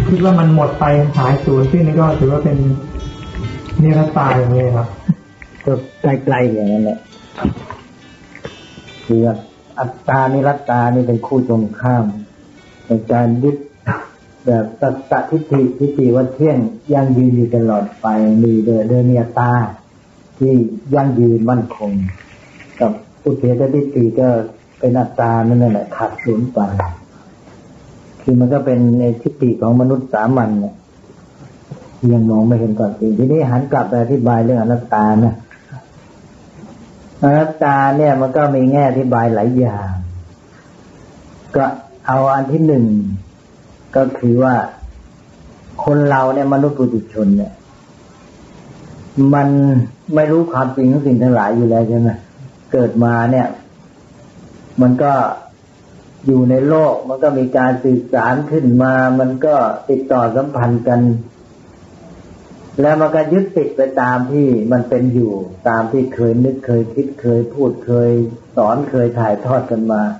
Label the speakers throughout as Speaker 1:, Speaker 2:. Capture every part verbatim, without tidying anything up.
Speaker 1: คิดว่ามันหมดไปหายสูญสิ้นนี่ก็ถือว่าเป็นนิรัตตาอย่างนี้ครับ
Speaker 2: ก็ไกลๆอย่างนั้นแหละคืออัตตานิรัตตานี่เป็นคู่ตรงข้ามในการยึดแบบสัตตทิฏฐิทิฏฐิว่าเที่ยงยั่งยืนอยู่ตลอดไปมีเดอเดอเนียตาที่ยั่งยืนมั่นคงกับอุเทศทิฏฐิก็เป็นอัตตานั่นแหละขาดสูญไปคือมันก็เป็นในทิฏฐิของมนุษย์สามัญเนี่ยยังมองไม่เห็นก่อนจริงทีนี้หันกลับไปอธิบายเรื่องอนัตตานะอนัตตาเนี่ยมันก็มีแง่อธิบายหลายอย่างก็เอาอันที่หนึ่งก็คือว่าคนเราเนี่ยมนุษย์ปุถุชนเนี่ยมันไม่รู้ความจริงของสิ่งทั้งหลายอยู่แล้วใช่ไหมเกิดมาเนี่ยมันก็อยู่ในโลกมันก็มีการสื่อสารขึ้นมามันก็ติดต่อสัมพันธ์กันแล้วมันก็ยึดติดไปตามที่มันเป็นอยู่ตามที่เคยนึกเคยคิดเคยพูดเคยสอนเคยถ่ายทอดกันมา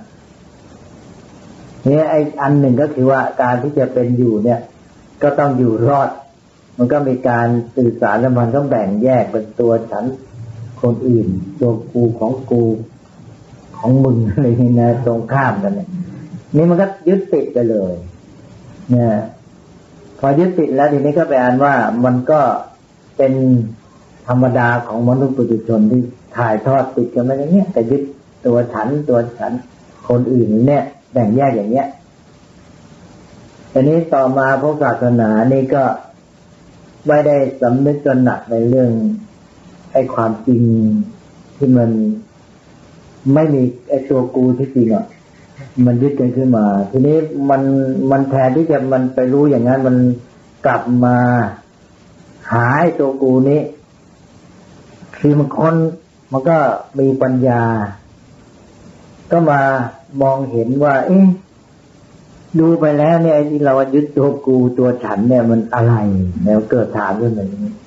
Speaker 2: เนี่ยไอ้อันหนึ่งก็คือว่าการที่จะเป็นอยู่เนี่ยก็ต้องอยู่รอดมันก็มีการสื่อสารสัมพันธ์ต้องแบ่งแยกเป็นตัวฉันคนอื่นตัวกูของกูของมึงอะไรนี่นะตรงข้ามกันเนี่ยนี่มันก็ยึดติดไปเลยเนี่ยพอยึดติดแล้วทีนี้ก็ไปอ่านว่ามันก็เป็นธรรมดาของมนุษย์ปุถุชนที่ถ่ายทอดติดกันมาอย่างเงี้ยแต่ยึดตัวฉันตัวฉันคนอื่นเนี่ยแบ่งแยกอย่างเงี้ยทีนี้ต่อมาพวกศาสนานี่ก็ไม่ได้สำนึกจนหนักในเรื่องไอ้ความจริงที่มันไม่มีไอ้ตัวกูที่จริงอ่ะมันยึดกันขึ้นมาทีนี้มันมันแทนที่จะมันไปรู้อย่างนั้นมันกลับมาหาไอ้ตัวกูนี้คือมันคนมันก็มีปัญญาก็มามองเห็นว่าเอ๊ะดูไปแล้วเนี่ยไอ้ที่เรายึดตัวกูตัวฉันเนี่ยมันอะไรแล้วเกิดถามขึ้นมาอย่างนี้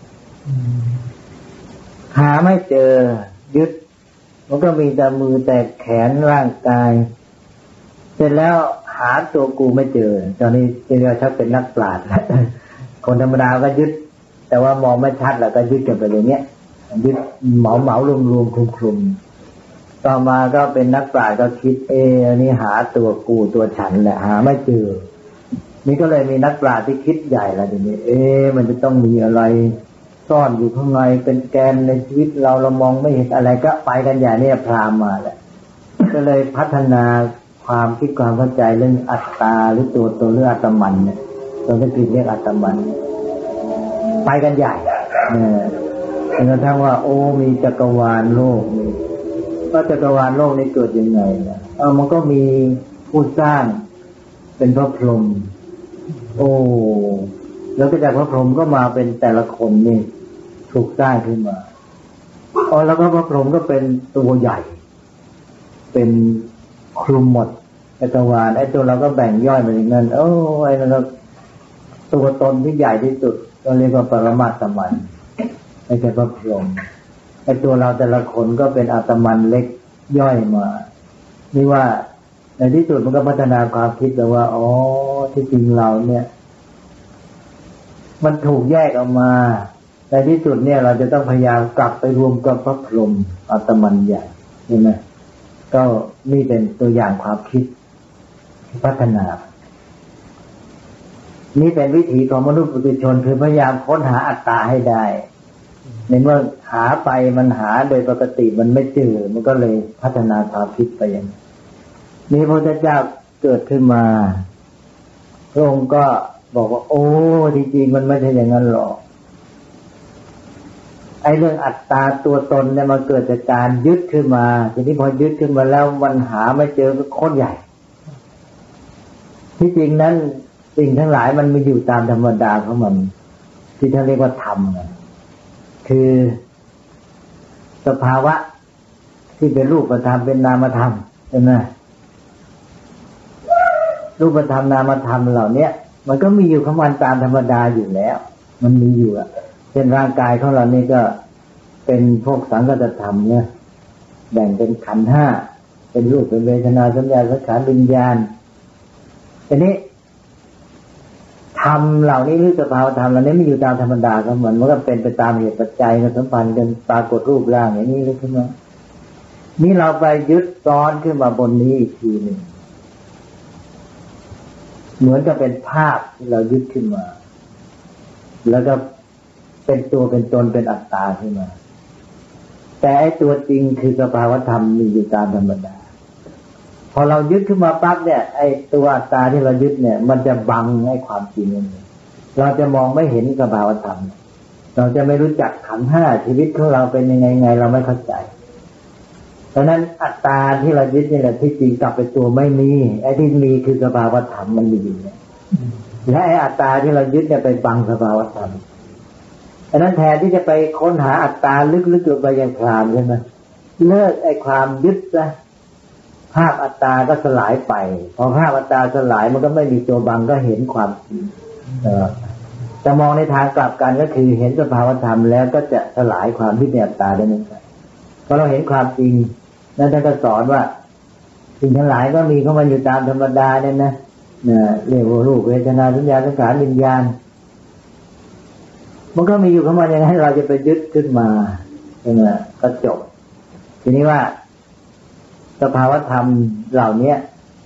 Speaker 2: หาไม่เจอยึดมันก็มีแต่มือแต่แขนร่างกายเสร็จแล้วหาตัวกูไม่เจอตอนนี้เรียกว่าชักเป็นนักปราชญ์แล้วคนธรรมดาก็ยึดแต่ว่ามองไม่ชัดแล้วก็ยึดกันไปอย่างเงี้ยยึดเหมาเหมารวมรวมคลุมคลุมต่อมาก็เป็นนักปราชญ์ก็คิดเออนี่หาตัวกูตัวฉันแหละหาไม่เจอนี่ก็เลยมีนักปราชญ์ที่คิดใหญ่แล้วทีนี้เออมันจะต้องมีอะไรซ่อนอยู่ข้างในเป็นแกนในชีวิตเราเรามองไม่เห็นอะไรก็ไปกันใหญ่เนี่ยพราหมณ์มาแหละก็เลยพัฒนาความคิดความเข้าใจเรื่องอัตตาหรือตัวตัวเรื่องอัตมันเนี่ยตัวที่ผิดเรียกอัตมันไปกันใหญ่เนี่ยจนกระทั่งว่าโอ้มีจักรวาลโลกนี่ว่าจักรวาลโลกนี้เกิดยังไงเนี่ยเออมันก็มีผู้สร้างเป็นพระพรหมโอ้แล้วก็จากพระพรหมก็มาเป็นแต่ละคนนี่ถูกสร้างขึ้นมาอ๋อแล้วก็พระพรหมก็เป็นตัวใหญ่เป็นคลุมหมดจักรวาลไอ้ตัวเราก็แบ่งย่อยมาอย่างนั้นโอ้ไอ้นั่นก็ตัวตนที่ใหญ่ที่สุดก็เรียกว่าปรมัตถมันไอ้แค่พระพรหมไอ้ตัวเราแต่ละคนก็เป็นอาตมันเล็กย่อยมานี่ว่าในที่สุดมันก็พัฒนาความคิดแต่ว่าอ๋อที่จริงเราเนี่ยมันถูกแยกออกมาในที่สุดเนี่ยเราจะต้องพยายามกลับไปรวมกับพระพรหมอาตมันใหญ่ใช่ไหมก็นี่เป็นตัวอย่างความคิดที่พัฒนานี่เป็นวิถีของมนุษย์ปุถุชนคือพยายามค้นหาอัตตาให้ได้ในเมื่อหาไปมันหาโดยปกติมันไม่เจอมันก็เลยพัฒนาความคิดไปอย่างนี้พระพุทธเจ้าเกิดขึ้นมาพระองค์ก็บอกว่าโอ้จริงๆมันไม่ใช่อย่างนั้นหรอกไอ้เรื่องอัตตาตัวตนเนี่ยมันเกิดจากการยึดขึ้นมาทีนี้พอยึดขึ้นมาแล้วมันหาไม่เจอก็โคตรใหญ่ที่จริงนั้นสิ่งทั้งหลายมันมีอยู่ตามธรรมดาของมันที่ท่านเรียกว่าธรรมคือสภาวะที่เป็นรูปธรรมเป็นนามธรรมใช่ไหมรูปธรรมนามธรรมเหล่านี้มันก็มีอยู่ของมันตามธรรมดาอยู่แล้วมันมีอยู่อะเช่นร่างกายของเรานี่ก็เป็นพวกสังคตธรรมเนี่ยแบ่งเป็นขันธ์ห้าเป็นรูปเป็นเวทนาสัญญาสังขารวิญญาณทีนี้ธธรรมเหล่านี้หรือสภาวธรรมเหล่านี้ไม่อยู่ตามธรรมดาของมันมันก็เป็นไปตามเหตุปัจจัยสัมพันธ์กันปรากฏรูปร่างอย่างนี้เลยขึ้นมานี่เราไปยึดซ้อนขึ้นมาบนนี้อีกทีหนึ่งเหมือนกับเป็นภาพที่เรายึดขึ้นมาแล้วก็เป็นตัวเป็นตนเป็นอัตตาขึ้นมาแต่ไอ้ตัวจริงคือสภาวธรรมมีอยู่ตามธรรมดาพอเรายึดขึ้นมาปั๊บเนี่ยไอ้ตัวอัตตาที่เรายึดเนี่ยมันจะบังไอ้ความจริงนี่เราจะมองไม่เห็นสภาวธรรมเราจะไม่รู้จักขันธ์ห้าชีวิตของเราเป็นยังไงไงเราไม่เข้าใจเพราะนั้นอัตตาที่เรายึดนี่แหละที่จริงกลับไปตัวไม่มีไอ้ที่มีคือสภาวธรรมมันมีอยู่เนี่ยและไอ้อัตตาที่เรายึดเนี่ยไปบังสภาวธรรมอันนั้นแทนที่จะไปค้นหาอัตตาลึกๆลงไปยังพรามใช่ไหมเลิกไอ้ความยึดซะภาพอัตตาก็สลายไปพอภาพอัตตาสลายมันก็ไม่มีตัวบังก็เห็นความจริงจะมองในทางกลับกันก็คือเห็นสภาวธรรมแล้วก็จะสลายความยึดในอัตตาได้เหมือนกันพอเราเห็นความจริงนั้นท่านก็สอนว่าสิ่งทั้งหลายก็มีเข้ามาอยู่ตามธรรมดาเนี่ยนะเนี่ยเรียกว่ารูปเวทนาสัญญาสังขารวิญญาณมันก็มีอยู่เข้ามาอย่างนั้นเราจะไปยึดขึ้นมาใช่ไหมก็จบทีนี้ว่าสภาวธรรมเหล่านี้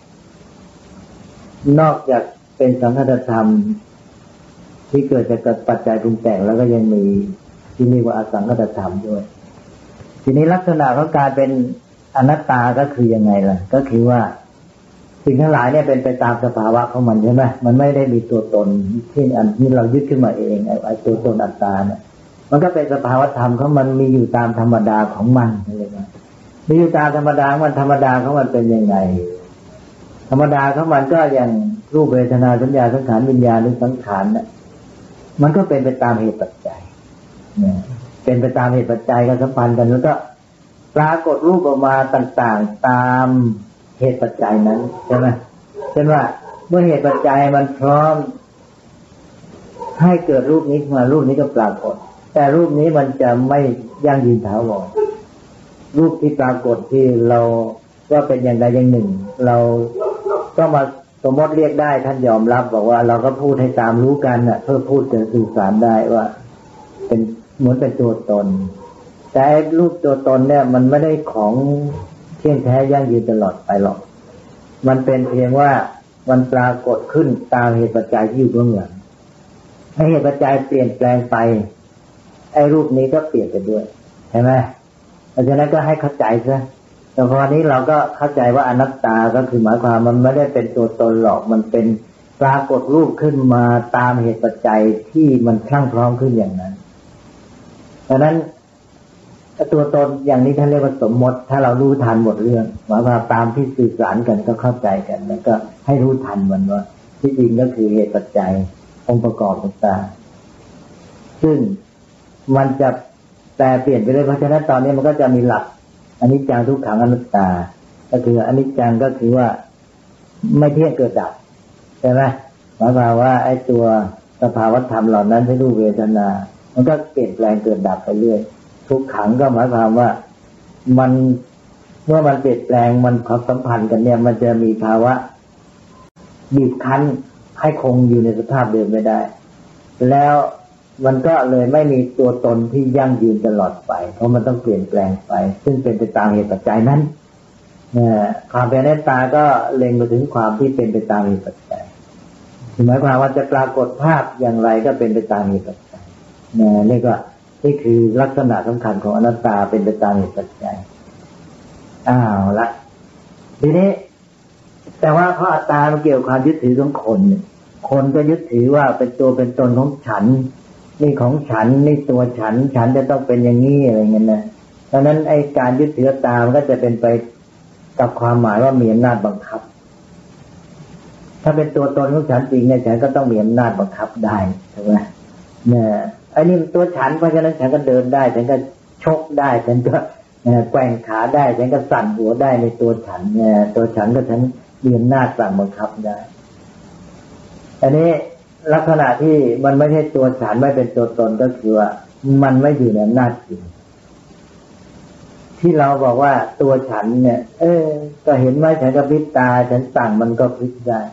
Speaker 2: นอกจากเป็นสังคตธรรมที่เกิดจากปัจจัยปรุงแต่งแล้วก็ยังมีที่เรียกว่าอสังคตธรรมด้วยทีนี้ลักษณะของการเป็นอนัตตาก็คือยังไงล่ะก็คือว่าสิ่งทั้งหลายเนี่ยเป็นไปตามสภาวะของมันใช่ไหมมันไม่ได้มีตัวตนที่อันที่เรายึดขึ้นมาเองไอ้ตัวตนอัตตาเนี่ยมันก็เป็นสภาวธรรมของมันมีอยู่ตามธรรมดาของมันเลยนะมีอยู่ตามธรรมดามันธรรมดาของมันเป็นยังไงธรรมดาของมันก็อย่างรูปเวทนาสัญญาสังขารวิญญาณหรือสังขารเนี่ยมันก็เป็นไปตามเหตุปัจจัยเนี่ยเป็นไปตามเหตุปัจจัยก็สัมพันธ์กันแล้วก็ปรากฏรูปออกมาต่างๆตามเหตุปัจจัยนั้นใช่ไหมเช่นว่าเมื่อเหตุปัจจัยมันพร้อมให้เกิดรูปนี้มารูปนี้ก็ปรากฏแต่รูปนี้มันจะไม่ยั่งยืนถาวรรูปที่ปรากฏที่เราว่าเป็นอย่างใดอย่างหนึ่งเราก็มาสมมติเรียกได้ท่านยอมรับบอกว่าเราก็พูดให้ตามรู้กันน่ะเพื่อพูดจะสื่อสารได้ว่าเป็นเหมือนเป็นตัวตนแต่รูปตัวตนเนี่ยมันไม่ได้ของเที่ยงแท้ยั่งยืนตลอดไปหรอกมันเป็นเพียงว่ามันปรากฏขึ้นตามเหตุปัจจัยที่อยู่เบื้องหลังให้เหตุปัจจัยเปลี่ยนแปลงไปไอ้รูปนี้ก็เปลี่ยนไปด้วยใช่ไหมเพราะฉะนั้นก็ให้เข้าใจซะแต่พอนี้เราก็เข้าใจว่าอนัตตาก็คือหมายความมันไม่ได้เป็นตัวตนหรอกมันเป็นปรากฏรูปขึ้นมาตามเหตุปัจจัยที่มันพรั่งพร้อมขึ้นอย่างนั้นดังนั้นตัวตนอย่างนี้ท่านเรียกว่าสมมติถ้าเรารู้ทันหมดเรื่องหมายความตามที่สื่อสารกันก็เข้าใจกันแล้วก็ให้รู้ทันมันว่าที่จริงก็คือเหตุปัจจัยองค์ประกอบต่างๆซึ่งมันจะแปรเปลี่ยนไปเรื่อยเพราะฉะนั้นตอนนี้มันก็จะมีหลักอนิจจังทุกขังอนัตตาก็คืออนิจจังก็คือว่าไม่เที่ยงเกิดดับใช่ไหมหมายความว่าไอ้ตัวสภาวธรรมเหล่านั้นที่รูปเวทนามันก็เปลี่ยนแปลงเกิดดับไปเรื่อยทุกขังก็หมายความว่ามันเมื่อมันเปลี่ยนแปลงมันความสัมพันธ์กันเนี่ยมันจะมีภาวะบีบคั้นให้คงอยู่ในสภาพเดิมไม่ได้แล้วมันก็เลยไม่มีตัวตนที่ยั่งยืนตลอดไปเพราะมันต้องเปลี่ยนแปลงไปซึ่งเป็นไปตามเหตุปัจจัยนั้นความเป็นอนัตตาก็เล็งไปถึงความที่เป็นไปตามเหตุปัจจัยหมายความว่าจะปรากฏภาพอย่างไรก็เป็นไปตามเหตุปัจจัยนี่ก็นี่คือลักษณะสำคัญของอนัตตาเป็นไปตามเหตุปัจจัยอ้าวละทีนี้แต่ว่าเพราะอัตตามันเกี่ยวกับความยึดถือของคนคนก็ยึดถือว่าเป็นตัวเป็นตนของฉันนี่ของฉันนี่ตัวฉันฉันจะต้องเป็นอย่างนี้อะไรเงี้ยนะดังนั้นไอ้การยึดถือตามก็จะเป็นไปกับความหมายว่ามีอำนาจบังคับถ้าเป็นตัวตนของฉันจริงเนี่ยฉันก็ต้องมีอำนาจบังคับได้ใช่ไหมเนี่ยไอ้นี่ตัวฉันเพราะฉะนั้นฉันก็เดินได้ฉันก็ชกได้ฉันก็แกว่งขาได้ฉันก็สั่นหัวได้ในตัวฉันเนี่ยตัวฉันก็ฉันมีอำนาจสั่งบังคับได้อันนี้ลักษณะที่มันไม่ใช่ตัวฉันไม่เป็นตัวตนก็คือว่ามันไม่อยู่ในอำนาจจริงที่เราบอกว่าตัวฉันเนี่ยเออก็เห็นไหมฉันก็พลิกตาฉันสั่งมันก็พลิกได้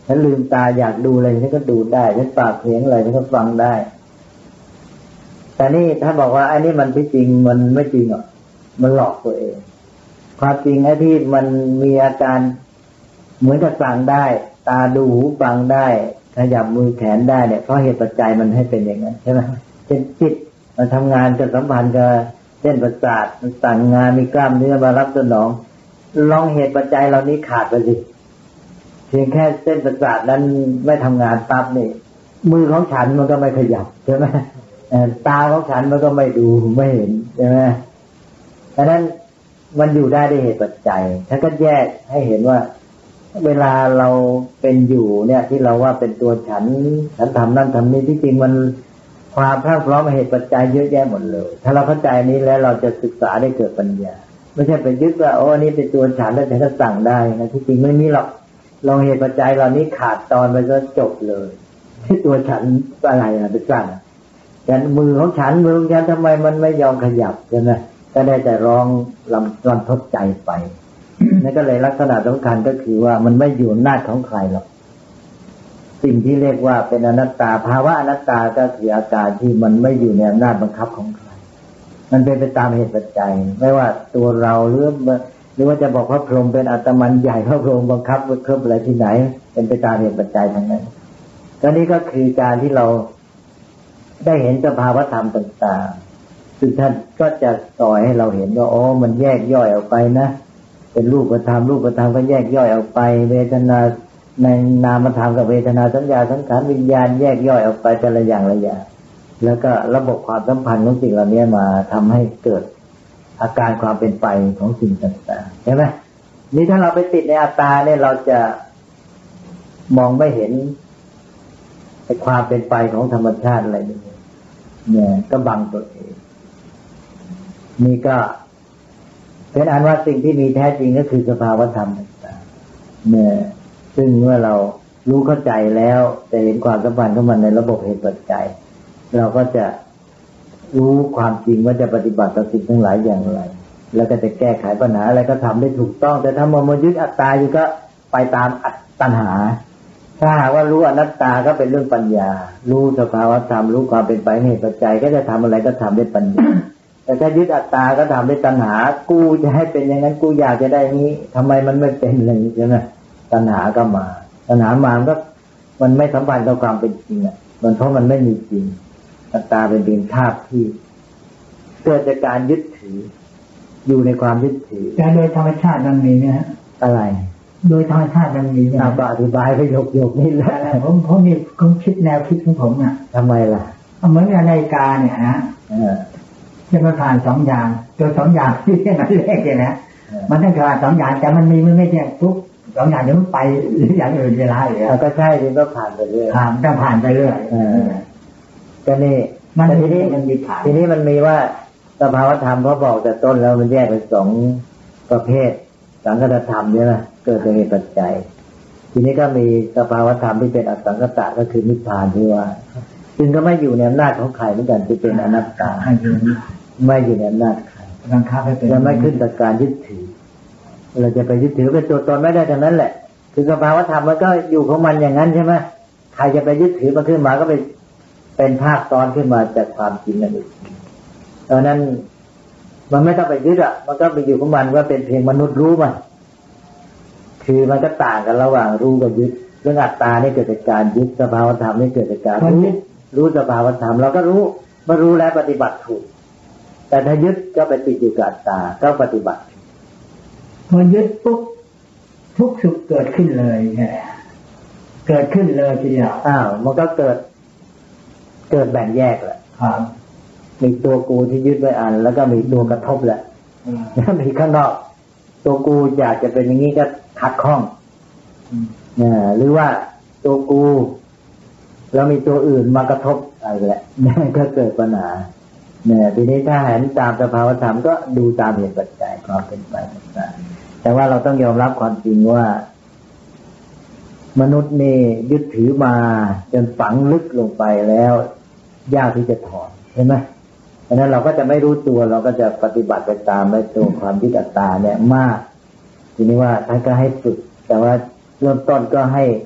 Speaker 2: ฉันลืมตาอยากดูอะไรฉันก็ดูได้ฉันปากเสียงอะไรฉันก็ฟังได้แต่นี่ถ้าบอกว่าไอ้นี่มันไม่จริงมันไม่จริงหรอกมันหลอกตัวเองความจริงไอ้ที่มันมีอาการเหมือนกับสั่งได้ตาดูหูฟังได้ขยับมือแขนได้เนี่ยเพราะเหตุปัจจัยมันให้เป็นอย่างนั้นใช่ไหมเป็นจิตมันทำงานจะสัมพันธ์กับเส้นประสาทมันสั่งงานมีกล้ามเนื้อมารับสนองลองเหตุปัจจัยเหล่านี้ขาดไปสิเพียงแค่เส้นประสาทนั้นไม่ทำงานปั๊บนี่มือของฉันมันก็ไม่ขยับใช่ไหมตาของฉันมันก็ไม่ดูไม่เห็นใช่ไหมดังนั้นมันอยู่ได้ด้วยเหตุปัจจัยท่านก็แยกให้เห็นว่าเวลาเราเป็นอยู่เนี่ยที่เราว่าเป็นตัวฉันฉันทำนั่นทำนี้ที่จริงมันความพรั่งพร้อมเหตุปัจจัยเยอะแยะหมดเลยถ้าเราเข้าใจนี้แล้วเราจะศึกษาได้เกิดปัญญาไม่ใช่ไปยึดว่าโอ้นี่เป็นตัวฉันแล้วฉันก็สั่งได้นะที่จริงไม่มีหรอกลองเหตุปัจจัยเหล่านี้ขาดตอนไปก็จบเลยที่ตัวฉันอะไรนะไปสั่งแต่มือของฉันมือของฉันทำไมมันไม่ยอมขยับใช่ไหมก็ได้แต่ร้องลำลำทดใจไป นั่นก็เลยลักษณะสำคัญก็คือว่ามันไม่อยู่อำนาจของใครหรอกสิ่งที่เรียกว่าเป็นอนัตตาภาวะอนัตตาก็คืออาการที่มันไม่อยู่ในอำนาจบังคับของใครมันเป็นไปตามเหตุปัจจัยไม่ว่าตัวเราหรือหรือว่าจะบอกว่าพรหมเป็นอัตมันใหญ่พระพรหมบังคับบังคับอะไรที่ไหนเป็นไปตามเหตุปัจจัยทั้งนั้นก็นี้ก็คือการที่เราได้เห็นสภาวะธรรมต่างๆซึ่งท่านก็จะสอนให้เราเห็นว่าอ๋อมันแยกย่อยออกไปนะเป็นรูปธรรมรูปธรรมก็แยกย่อยออกไปเวทนาในนามธรรมกับเวทนาสัญญาสังขารวิญญาณแยกย่อยออกไปแต่ละอย่างละอย่างแล้วก็ระบบความสัมพันธ์ของสิ่งเหล่านี้มาทำให้เกิดอาการความเป็นไปของสิ่งต่างๆใช่ไหมนี่ถ้าเราไปติดในอัตตาเนี่ยเราจะมองไม่เห็นไอ้ความเป็นไปของธรรมชาติอะไรนี่เนี่ยก็บังตัวเองนี่ก็เป็นอันว่าสิ่งที่มีแท้จริงก็คือสภาวธรรมต่างๆเนี่ยซึ่งเมื่อเรารู้เข้าใจแล้วจะเห็นความสัมพันธ์ของมันในระบบเหตุปัจจัยเราก็จะรู้ความจริงว่าจะปฏิบัติต่อสิ่งทั้งหลายอย่างไรแล้วก็จะแก้ไขปัญหาอะไรก็ทำได้ถูกต้องแต่ถ้ามันมายึดอัตตาอยู่ก็ไปตามตัณหาถ้าหากว่ารู้อนัตตาก็เป็นเรื่องปัญญารู้สภาวธรรมรู้ความเป็นไปเหตุปัจจัยก็จะทำอะไรก็ทำด้วยปัญญาแต่ถ้ายึดอัตตาก็ทำด้วยตัณหากูจะให้เป็นอย่างนั้นกูอยากจะได้นี้ทำไมมันไม่เป็นเลยใช่ไหมตัณหาก็มาตัณหามาก็มันไม่สัมพันธ์กับความเป็นจริงอ่ะมันเพราะมันไม่มีจริงอัตตาเป็นเพียงธาตุที่เกิดจากการยึดถืออยู่ในความยึดถือ
Speaker 1: แต่โดยธรรมชาติมันมีนะ
Speaker 2: อะไร
Speaker 1: โดยธรรมชาติมันมี
Speaker 2: นะก็อธิบายไปยกๆนี่แหละ
Speaker 1: ผมผมมีผมคิดแนวคิดของผมอ่ะ
Speaker 2: ทำไมล่ะ
Speaker 1: เหมือนกับนาฬิกาเนี่ยนะจะมาผ่านสองอย่างตัวสองอย่างที่นั่นแรกเลยนะมันต้องผ่านสองอย่างแต่มันมีมันไม่แยกปุ๊บสองอย่างเดี๋ยวมันไปหรืออย่างอื่นเวลาเลย
Speaker 2: ก็ใช่ที่ก็ผ่านไปเรื่อย
Speaker 1: ผ่านต้องผ่านไปเรื่อย
Speaker 2: ก็นี่มันทีนี้มันมีทีนี้มันมีว่าสภาวธรรมเขาบอกแต่ต้นแล้วมันแยกเป็นสองประเภทสังคตธรรมใช่ไหมเกิดจากเหตุปัจจัยทีนี้ก็มีสภาวธรรมที่เป็นอสังคตะก็คือนิพพานที่ว่าซึ่งก็ไม่อยู่ในอำนาจของใครเหมือนกันที่เป็นอนัตตาไม่อยู่ในอำนาจใคร
Speaker 1: บังคับให้เป็น
Speaker 2: จะไม่ขึ้นกับการยึดถือเราจะไปยึดถือเป็นตัวตนไม่ได้ทั้งนั้นแหละคือสภาวธรรมมันก็อยู่ของมันอย่างนั้นใช่ไหมใครจะไปยึดถือมันขึ้นมาก็เป็นเป็นภาคซ้อนขึ้นมาจากความจริงนั่นเองตอนนั้นมันไม่ต้องไปยึดอ่ะมันก็ไปอยู่ของมันว่าเป็นเพียงมนุษย์รู้มันคือมันก็ต่างกันระหว่างรู้กับยึดเรื่องอัตตานี่เกิดจากการยึดสภาวธรรมนี่เกิดจากการรู้รู้สภาวธรรมเราก็รู้เมื่อรู้แล้วปฏิบัติถูกแต่ถ้ายึดก็ไปติดอยู่กับอัตตาก็ปฏิบัติ
Speaker 1: พอยึดปุ๊บทุกสุขเกิดขึ้นเลยใช่เกิดขึ้นเลยทีเดียว
Speaker 2: อ้าวมันก็เกิดเกิดแบ่งแยกแหละ
Speaker 1: ครับ
Speaker 2: มีตัวกูที่ยึดไว้อันแล้วก็มีตัวกระทบแหละแล้วมีข้างนอกตัวกูอยากจะเป็นอย่างนี้ก็ขัดข้องเนี่ยหรือว่าตัวกูแล้วมีตัวอื่นมากระทบอะไรแหละนี่ก็เกิดปัญหาเนี่ยทีนี้ถ้าเห็นตามสภาวธรรมก็ดูตามเหตุปัจจัยความเป็นไปต่างๆแต่ว่าเราต้องยอมรับความจริงว่ามนุษย์นี่ยึดถือมาจนฝังลึกลงไปแล้วยากที่จะถอนเห็นไหมเพราะนั้นเราก็จะไม่รู้ตัวเราก็จะปฏิบัติไปตามในตัวความยึดอัตตาเนี่ยมากทีนี้ว่าท่านก็ให้ฝึกแต่ว่าเริ่มต้นก็ให้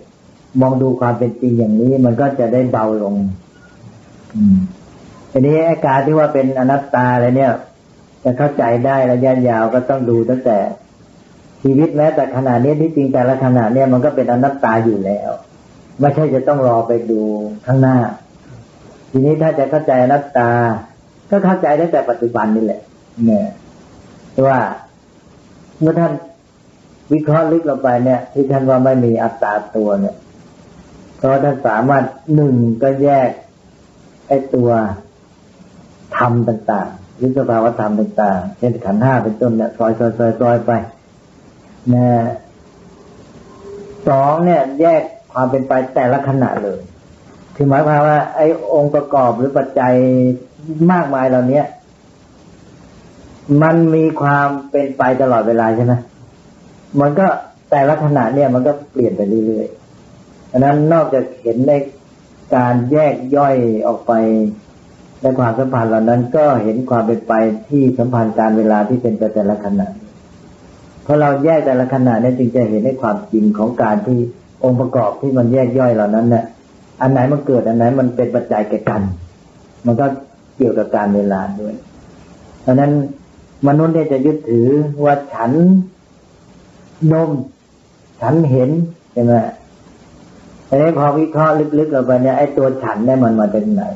Speaker 2: มองดูความเป็นจริงอย่างนี้มันก็จะได้เบาลงอืมทีนี้อาการที่ว่าเป็นอนัตตาอะไรเนี่ยจะเข้าใจได้ระยะยาวก็ต้องดูตั้งแต่ชีวิตแม้แต่ขณะนี้ที่จริงแต่ละขณะเนี่ยมันก็เป็นอนัตตาอยู่แล้วไม่ใช่จะต้องรอไปดูข้างหน้าทีนี้ถ้าจะเข้าใจอนัตตาก็เข้าใจตั้งแต่ปัจจุบันนี่แหละเนี่ยว่าเมื่อท่านวิเคราะห์ลึกลงไปเนี่ยที่ท่านว่าไม่มีอัตตาตัวเนี่ยเพราะท่านสามารถหนึ่งก็แยกไอ้ตัวธรรมต่างๆหรือสภาวะธรรมต่างๆเช่นขันธ์ห้าเป็นต้นเนี่ยซอยๆๆๆไปนะสองเนี่ยแยกความเป็นไปแต่ละขณะเลยคือหมายความว่าไอ้องค์ประกอบหรือปัจจัยมากมายเหล่านี้มันมีความเป็นไปตลอดเวลาใช่ไหมมันก็แต่ละขณะเนี่ยมันก็เปลี่ยนไปเรื่อยๆฉะนั้นนอกจากเห็นในการแยกย่อยออกไปในความสัมพันธ์เหล่านั้นก็เห็นความเป็นไปที่สัมพันธ์การเวลาที่เป็นไปแต่ละขณะเพราะเราแยกแต่ละขณะเนี่ยจึงจะเห็นในความจริงของการที่องค์ประกอบที่มันแยกย่อยเหล่านั้นเนี่ยอันไหนมันเกิดอันไหนมันเป็นปัจจัยแก่กันมันก็เกี่ยวกับการเวลาด้วยเพราะนั้นมนุษย์เนี่ยจะยึดถือว่าฉันนมฉันเห็นใช่ไหมแต่นี้พอวิเคราะห์ลึกๆลงไปเนี่ยไอ้ตัวฉันเนี่ยมันมาจากไหน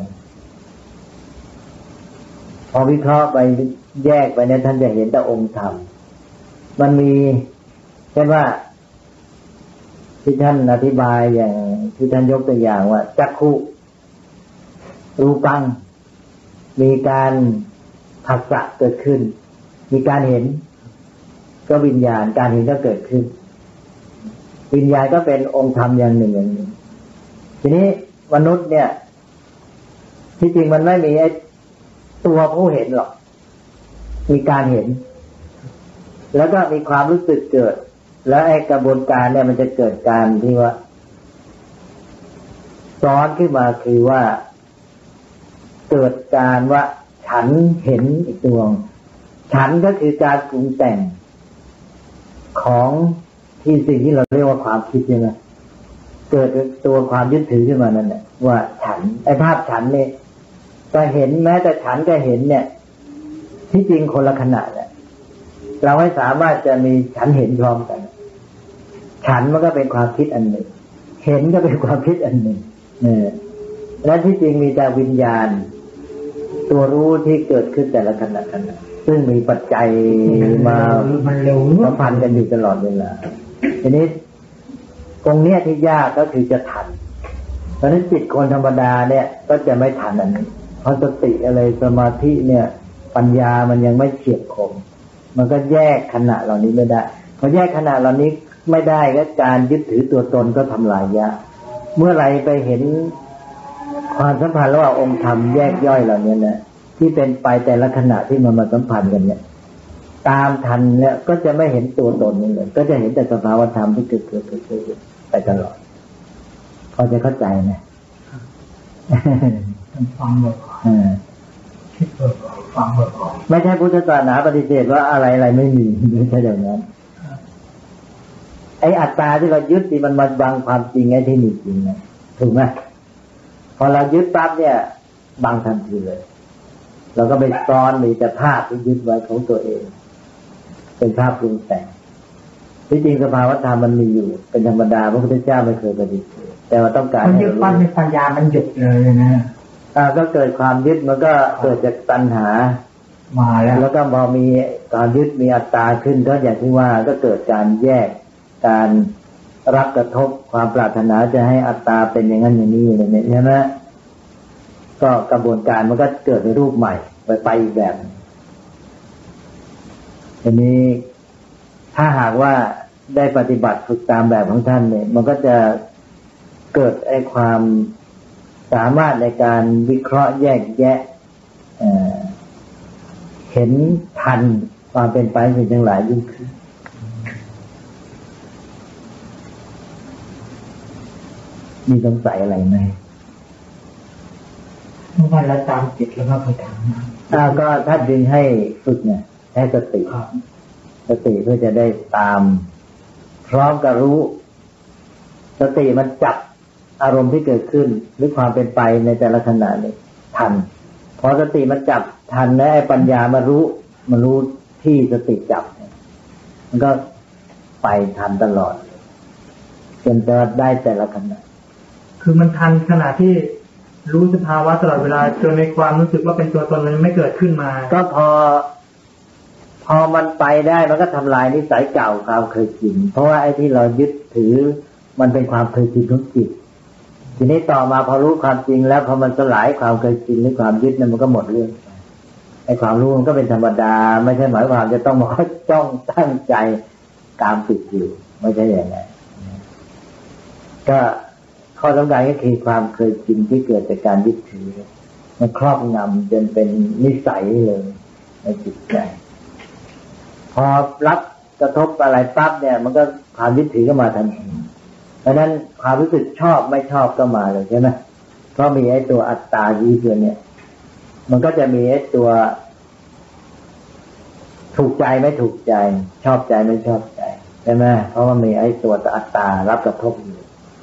Speaker 2: พอวิเคราะห์ไปแยกไปเนี่ยท่านจะเห็นแต่องค์ธรรมมันมีเช่นว่าที่ท่านอธิบายอย่างที่ท่านยกตัวอย่างว่าจักขุรูปังมีการผัสสะเกิดขึ้นมีการเห็นก็วิญญาณการเห็นก็เกิดขึ้นวิญญาณก็เป็นองค์ธรรมอย่างหนึ่งอย่างหนึ่งทีนี้มนุษย์เนี่ยที่จริงมันไม่มีไอ้ตัวผู้เห็นหรอกมีการเห็นแล้วก็มีความรู้สึกเกิดแล้วไอ้กระบวนการเนี่ยมันจะเกิดการที่ว่าซ้อนขึ้นมาคือว่าเกิดการว่าฉันเห็นอีกตัวฉันก็คือการปรุงแต่งของที่สิ่งที่เราเรียกว่าความคิดใช่ไหมเกิดตัวความยึดถือขึ้นมานั่นแหละว่าฉันไอ้ภาพฉันเนี่ยจะเห็นแม้แต่ฉันก็เห็นเนี่ยที่จริงคนละขณะเนี่ยเราไม่สามารถจะมีฉันเห็นพร้อมกันฉันมันก็เป็นความคิดอันหนึ่งเห็นก็เป็นความคิดอันหนึ่งเนี่ยและที่จริงมีแต่วิญญาณตัวรู้ที่เกิดขึ้นแต่ละขณะขณะซึ่งมีปัจจัยมาสัมพันธ์กันอยู่ตลอดเวลาทีนี้ตรงเนี้ยที่ยากก็คือจะทันเพราะฉะนั้นจิตคนธรรมดาเนี่ยก็จะไม่ทันอันนี้เพราะสติอะไรสมาธิเนี่ยปัญญามันยังไม่เฉียบคมมันก็แยกขณะเหล่านี้ไม่ได้พอแยกขณะเหล่านี้ไม่ได้ก็การยึดถือตัวตนก็ทำลายยากเมื่อไรไปเห็นความสัมพันธ์ระหว่างองค์ธรรมแยกย่อยเหล่านี้นะที่เป็นไปแต่ละขณะที่มันมาสัมพันธ์กันเนี่ยตามทันเนี่ยก็จะไม่เห็นตัวตนนี่เลยก็จะเห็นแต่สภาวธรรมที่เกิดเกิดเกิดเกิดไปตลอดพอจะเข้าใจไหม
Speaker 1: ฟังแบบคิดแบบฟังแบบ
Speaker 2: ไม่ใช่พุทธศาสนาปฏิเสธว่าอะไรอะไรไม่มีไม่ใช่อย่างนั้นไอ้อัตตาที่เรายึดนี่มันมาบังความจริงไอ้ที่มีจริงนะถูกไหมพอเรายึดปั๊บเนี่ยบังทันทีเลยเราก็ไปซ้อนมีแต่ภาพที่ยึดไว้ของตัวเองเป็นภาพปรุงแต่งที่จริงสภาวธรรมมันมีอยู่เป็นธรรมดาพระพุทธเจ้าไม่เคยปฏิเสธแต่ว่าต้องการ
Speaker 1: ให้ยึดปั๊บในปัญญามันหยุดเลยนะ
Speaker 2: อ่าก็เกิดความยึดมันก็เกิดจากตัณหา
Speaker 1: มาแล้ว
Speaker 2: แล้วก็พอมีการยึดมีอัตตาขึ้นก็อย่างที่ว่าก็เกิดการแยกการรับกระทบความปรารถนาจะให้อัตตาเป็นอย่างนั้นอย่างนี้อะไรเนี่ยใช่ไหมก็กระบวนการมันก็เกิดในรูปใหม่ไปไปอีกแบบอันนี้ถ้าหากว่าได้ปฏิบัติฝึกตามแบบของท่านเนี่ยมันก็จะเกิดไอ้ความสามารถในการวิเคราะห์แยกแยะ เ, เห็นทันความเป็นไปสิ่งทั้งหลายยิ่งขึ้นมีสงสัยอะไรไหม
Speaker 1: เมื่อวานเราตามจิตแล้วก็ไปทำนะ
Speaker 2: อ้าวก็ท่านจึงให้ฝึกเนี่ยให้สติสติเพื่อจะได้ตามพร้อมกับรู้สติมันจับอารมณ์ที่เกิดขึ้นหรือความเป็นไปในแต่ละขณะนี้ทันพอสติมันจับทันแล้วไอ้ปัญญามารู้มารู้ที่สติจับมันก็ไปทันตลอดจนจะได้แต่ละขณะ
Speaker 3: คือมันทันขณะที่รู้สภาวะตลอดเวลาจนในความรู้สึกว่าเป็นตัวตนมันไม่เกิดขึ้นมา
Speaker 2: ก็พอพอมันไปได้มันก็ทำลายนิสัยเก่าความเคยชินเพราะว่าไอ้ที่เรายึดถือมันเป็นความเคยชินของจิตทีนี้ต่อมาพอรู้ความจริงแล้วพอมันสลายความเคยชินหรือความยึดนั้นมันก็หมดเรื่องไอ้ความรู้มันก็เป็นธรรมดาไม่ใช่หมายความจะต้องมาจ้องตั้งใจตามติดอยู่ไม่ใช่อย่างนั้นก็ข้อสำคัญก็คือความเคยชินที่เกิดจากการยึดถือมันครอบงำจนเป็นนิสัยเลยในจิตใจพอรับกระทบอะไรปั๊บเนี่ยมันก็ความยึดถือก็มาทันทีเพราะนั้นความรู้สึกชอบไม่ชอบก็มาเลยใช่ไหมเพราะมีไอ้ตัวอัตตายีตัวเนี่ยมันก็จะมีไอ้ตัวถูกใจไม่ถูกใจชอบใจไม่ชอบใจใช่ไหมเพราะมันมีไอ้ตัวอัตตารับกระทบอยู่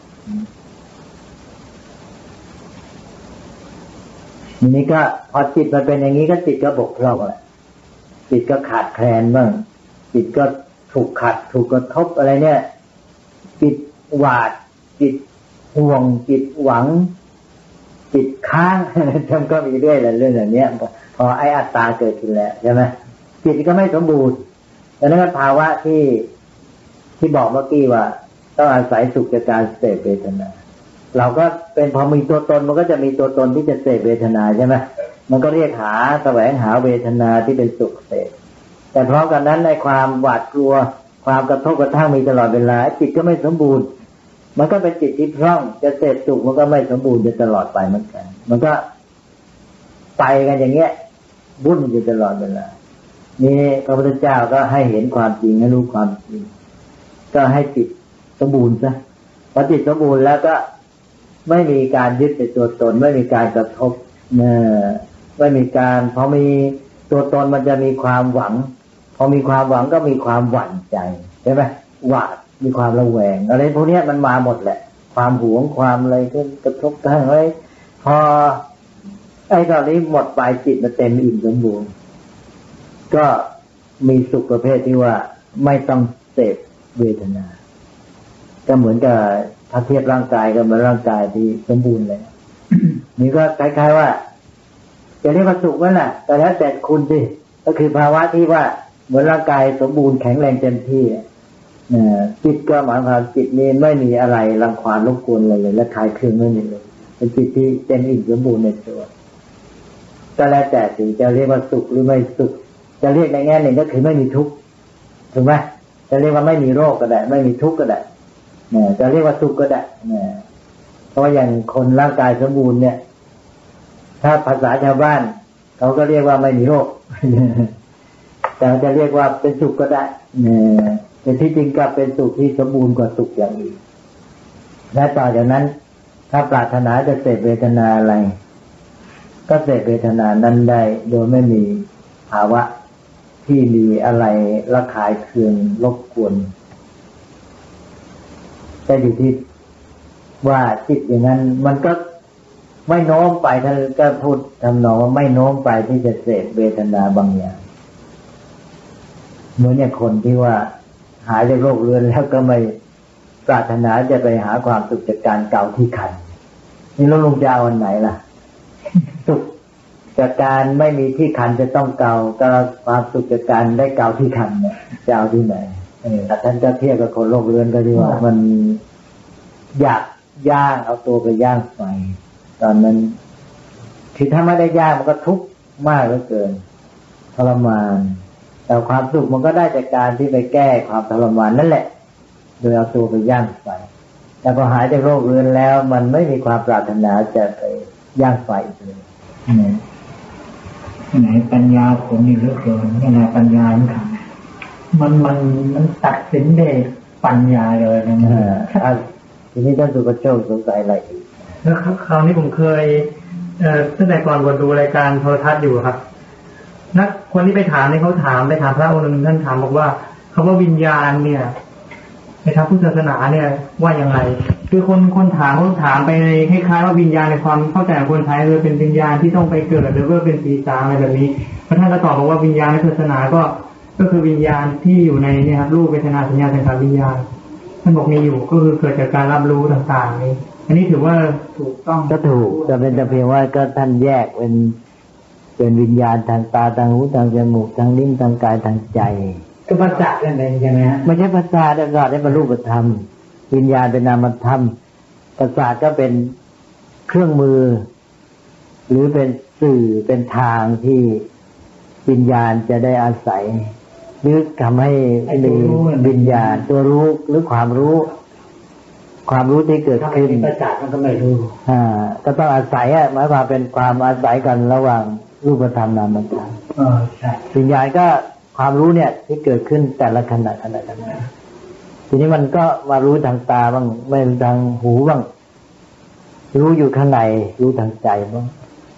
Speaker 2: ทีนี้ก็พอจิตมันเป็นอย่างนี้ก็จิตก็บกพร่องแหละจิตก็ขาดแคลนบ้างจิตก็ถูกขัดถูกกระทบอะไรเนี่ยจิตหวาดจิตห่วงจิตหวังจิตค้างจำก็มีเรื่อยๆเรื่องแบบนี้พอไอ้อัตตาเกิดขึ้นแล้วใช่ไหมจิตก็ไม่สมบูรณ์ดังนั้นภาวะที่ที่บอกเมื่อกี้ว่าต้องอาศัยสุขจากการเสพเวทนาเราก็เป็นพอมีตัวตนมันก็จะมีตัวตนที่จะเสพเวทนาใช่ไหมมันก็เรียกหาแสวงหาเวทนาที่เป็นสุขเสพแต่พร้อมกันนั้นในความหวาดกลัวความกระทบกระทั่งมีตลอดเวลาจิตก็ไม่สมบูรณ์มันก็เป็นจิตที่พร่องจะเสพสุขมันก็ไม่สมบูรณ์จะตลอดไปเหมือนกันมันก็ไปกันอย่างเงี้ยวุ่นอยู่ตลอดเวลานี่พระพุทธเจ้าก็ให้เห็นความจริงให้รู้ความจริงก็ให้จิตสมบูรณ์ซะพอจิตสมบูรณ์แล้วก็ไม่มีการยึดในตัวตนไม่มีการกระทบเนี่ยไม่มีการพอมีตัวตนมันจะมีความหวังพอมีความหวังก็มีความหวั่นใจใช่ไหมหวาดมีความระแวงอะไรพวกนี้มันมาหมดแหละความหวงความอะไรก็กระทบทั้งไว้พอไอ้ตอนนี้หมดไปจิตมันเต็มอิ่มสมบูรณ์ก็มีสุขประเภทที่ว่าไม่ต้องเสพเวทนาก็เหมือนกับถ้าเทียบร่างกายก็เหมือนร่างกายที่สมบูรณ์เลย นี่ก็คล้ายๆว่าจะเรียกว่าสุขนั่นแหละแต่แล้วแต่คุณสิก็คือภาวะที่ว่าเหมือนร่างกายสมบูรณ์แข็งแรงเต็มที่จิตก็หมายความจิตนี้ไม่มีอะไรรังควานรบกวนเลยเลยและคลายเครื่องไม่มีเลยเป็นจิตที่เต็มอิ่มสมบูรณ์ในตัวก็แล้วแต่สิจะเรียกว่าสุขหรือไม่สุขจะเรียกในแง่หนึ่งก็คือไม่มีทุกข์ถูกไหมจะเรียกว่าไม่มีโรคก็ได้ไม่มีทุกข์ก็ได้เนี่ยจะเรียกว่าสุขก็ได้เนี่ยเพราะอย่างคนร่างกายสมบูรณ์เนี่ยถ้าภาษาชาวบ้านเขาก็เรียกว่าไม่มีโรคแต่จะเรียกว่าเป็นสุขก็ได้เนี่ยแต่ที่จริงก็เป็นสุขที่สมบูรณ์กว่าสุขอย่างอื่นและต่อจากนั้นถ้าปรารถนาจะเสพเวทนาอะไรก็เสพเวทนานั้นได้โดยไม่มีภาวะที่มีอะไรระคายเคืองรบกวนแต่อยู่ที่ว่าจิตอย่างนั้นมันก็ไม่โน้มไปท่านก็พูดทำนองว่าไม่โน้มไปที่จะเสพเวทนาบางอย่างเหมือนอย่างคนที่ว่าหายจากโรคเรื้อนแล้วก็ไม่ปรารถนาจะไปหาความสุขจากการเกาที่คันนี่เราลงจะเอาอันไหนล่ะสุขจากการไม่มีที่คันจะต้องเกาก็ความสุขจากการได้เกาที่คันเนี่ยจะเอาที่ไหนเออท่านจะเทียบกับคนโรคเรื้อนก็ที่ว่ามันอยากย่างเอาตัวไปย่างไฟตอนนั้นคือถ้าไม่ได้ย่างมันก็ทุกข์มากเหลือเกินทรมานแต่ความสุขมันก็ได้จากการที่ไปแก้ความทรมานนั่นแหละโดยเอาตัวไปย่างไฟแต่พอหายจากโรคเรื้อนแล้วมันไม่มีความปรารถนาจะไปย่างไฟอีกเลย
Speaker 1: ไหนปัญญาผมนี่เหลือเกินนี่นะปัญญามันมันมันมันตัดสินได้ปัญญาเลยนะ
Speaker 2: ทีนี้ท่านสุภโชคสงสัยอะไรอีก
Speaker 3: แล้วคราวนี้ผมเคยเอ่อตั้งแต่ก่อนวันดูรายการโทรทัศน์อยู่ครับนักคนที่ไปถามเนี่ยเขาถามไปถามพระองค์หนึ่งท่านถามบอกว่าคำว่าวิญญาณเนี่ยในทางพุทธศาสนาเนี่ยว่ายังไงคือคนคนถามเขาถามไปในคล้ายๆว่าวิญญาณในความเข้าใจของคนไทยคือเป็นวิญญาณที่ต้องไปเกิดหรือว่าเป็นปีศาจอะไรแบบนี้พระท่านก็ตอบบอกว่าวิญญาณในศาสนาก็ก็คือวิญญาณที่อยู่ในเนี่ยครับรูปเวทนาสัญญาสังขารวิญญาณท่านบอกมีอยู่ก็คือเกิดจากการรับรู้ต่างๆนี้อันนี้ถือว่าถูกต้อง
Speaker 2: ก็ถูกแต่เป็นแต่เพียงว่าก็ท่านแยกเป็นเป็นวิญญาณทางตาทางหูทางจมูกทางลิ้นทางกายทางใจ
Speaker 1: ก็ภาษานั่นเองใช่ไหมฮะ
Speaker 2: ไม่ใช่ภาษาแต่ก็ได้บรรลุธรรมวิญญาณเป็นนามธรรมประสาทก็เป็นเครื่องมือหรือเป็นสื่อเป็นทางที่วิญญาณจะได้อาศัยหรือทำให้มีวิญญาณตัวรู้หรือความรู้ความรู้ที่เกิดขึ้น
Speaker 1: ประสาทมันก็ไม่รู้
Speaker 2: อ่าก็ต้องอาศัยอ่ะหมายความเป็นความอาศัยกันระหว่างรูปธรรมนามธรรม
Speaker 1: อ๋อใช่
Speaker 2: วิญญาณก็ความรู้เนี่ยที่เกิดขึ้นแต่ละขณะขณะขณะทีนี้มันก็มารู้ทางตาบ้างไม่ทางหูบ้างรู้อยู่ข้างในรู้ทางใจบ้าง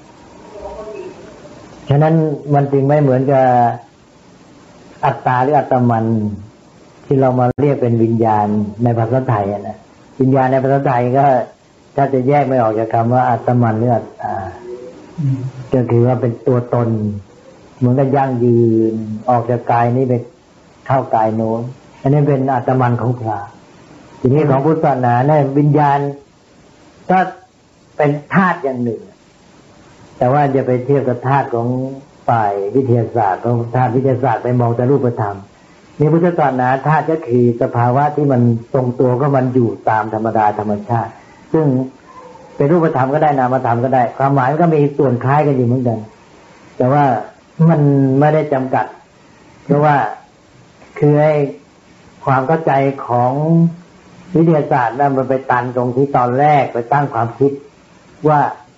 Speaker 2: ฉะนั้นมันจึงไม่เหมือนกับอัตตาหรืออัตมันที่เรามาเรียกเป็นวิญญาณในภาษาไทยนะวิญญาณในภาษาไทยก็ถ้าจะแยกไม่ออกจากคำว่าอัตมันหรืออัตตาก็คือว่าเป็นตัวตนเหมือนกับยั่งยืนออกจากกายนี้ไปเข้ากายโน้นอันนี้เป็นอัตมันของพระทีนี้ของพุทธศาสนาเนี่ยวิญญาณก็เป็นธาตุอย่างหนึ่งแต่ว่าจะไปเทียบกับธาตุของฝ่ายวิทยาศาสตร์ของธาตุวิทยาศาสตร์ไปมองแต่รูปธรรมในพุทธศาสนาธาตุก็คือสภาวะที่มันทรงตัวก็มันอยู่ตามธรรมดาธรรมชาติซึ่งเป็นรูปธรรมก็ได้นามธรรมก็ได้ความหมายมันก็มีส่วนคล้ายกันอยู่เหมือนกันแต่ว่ามันไม่ได้จำกัดเพราะว่าคือไอ้ความเข้าใจของวิทยาศาสตร์นั้นมันไปตันตรงที่ตอนแรกไปตั้งความคิดว่า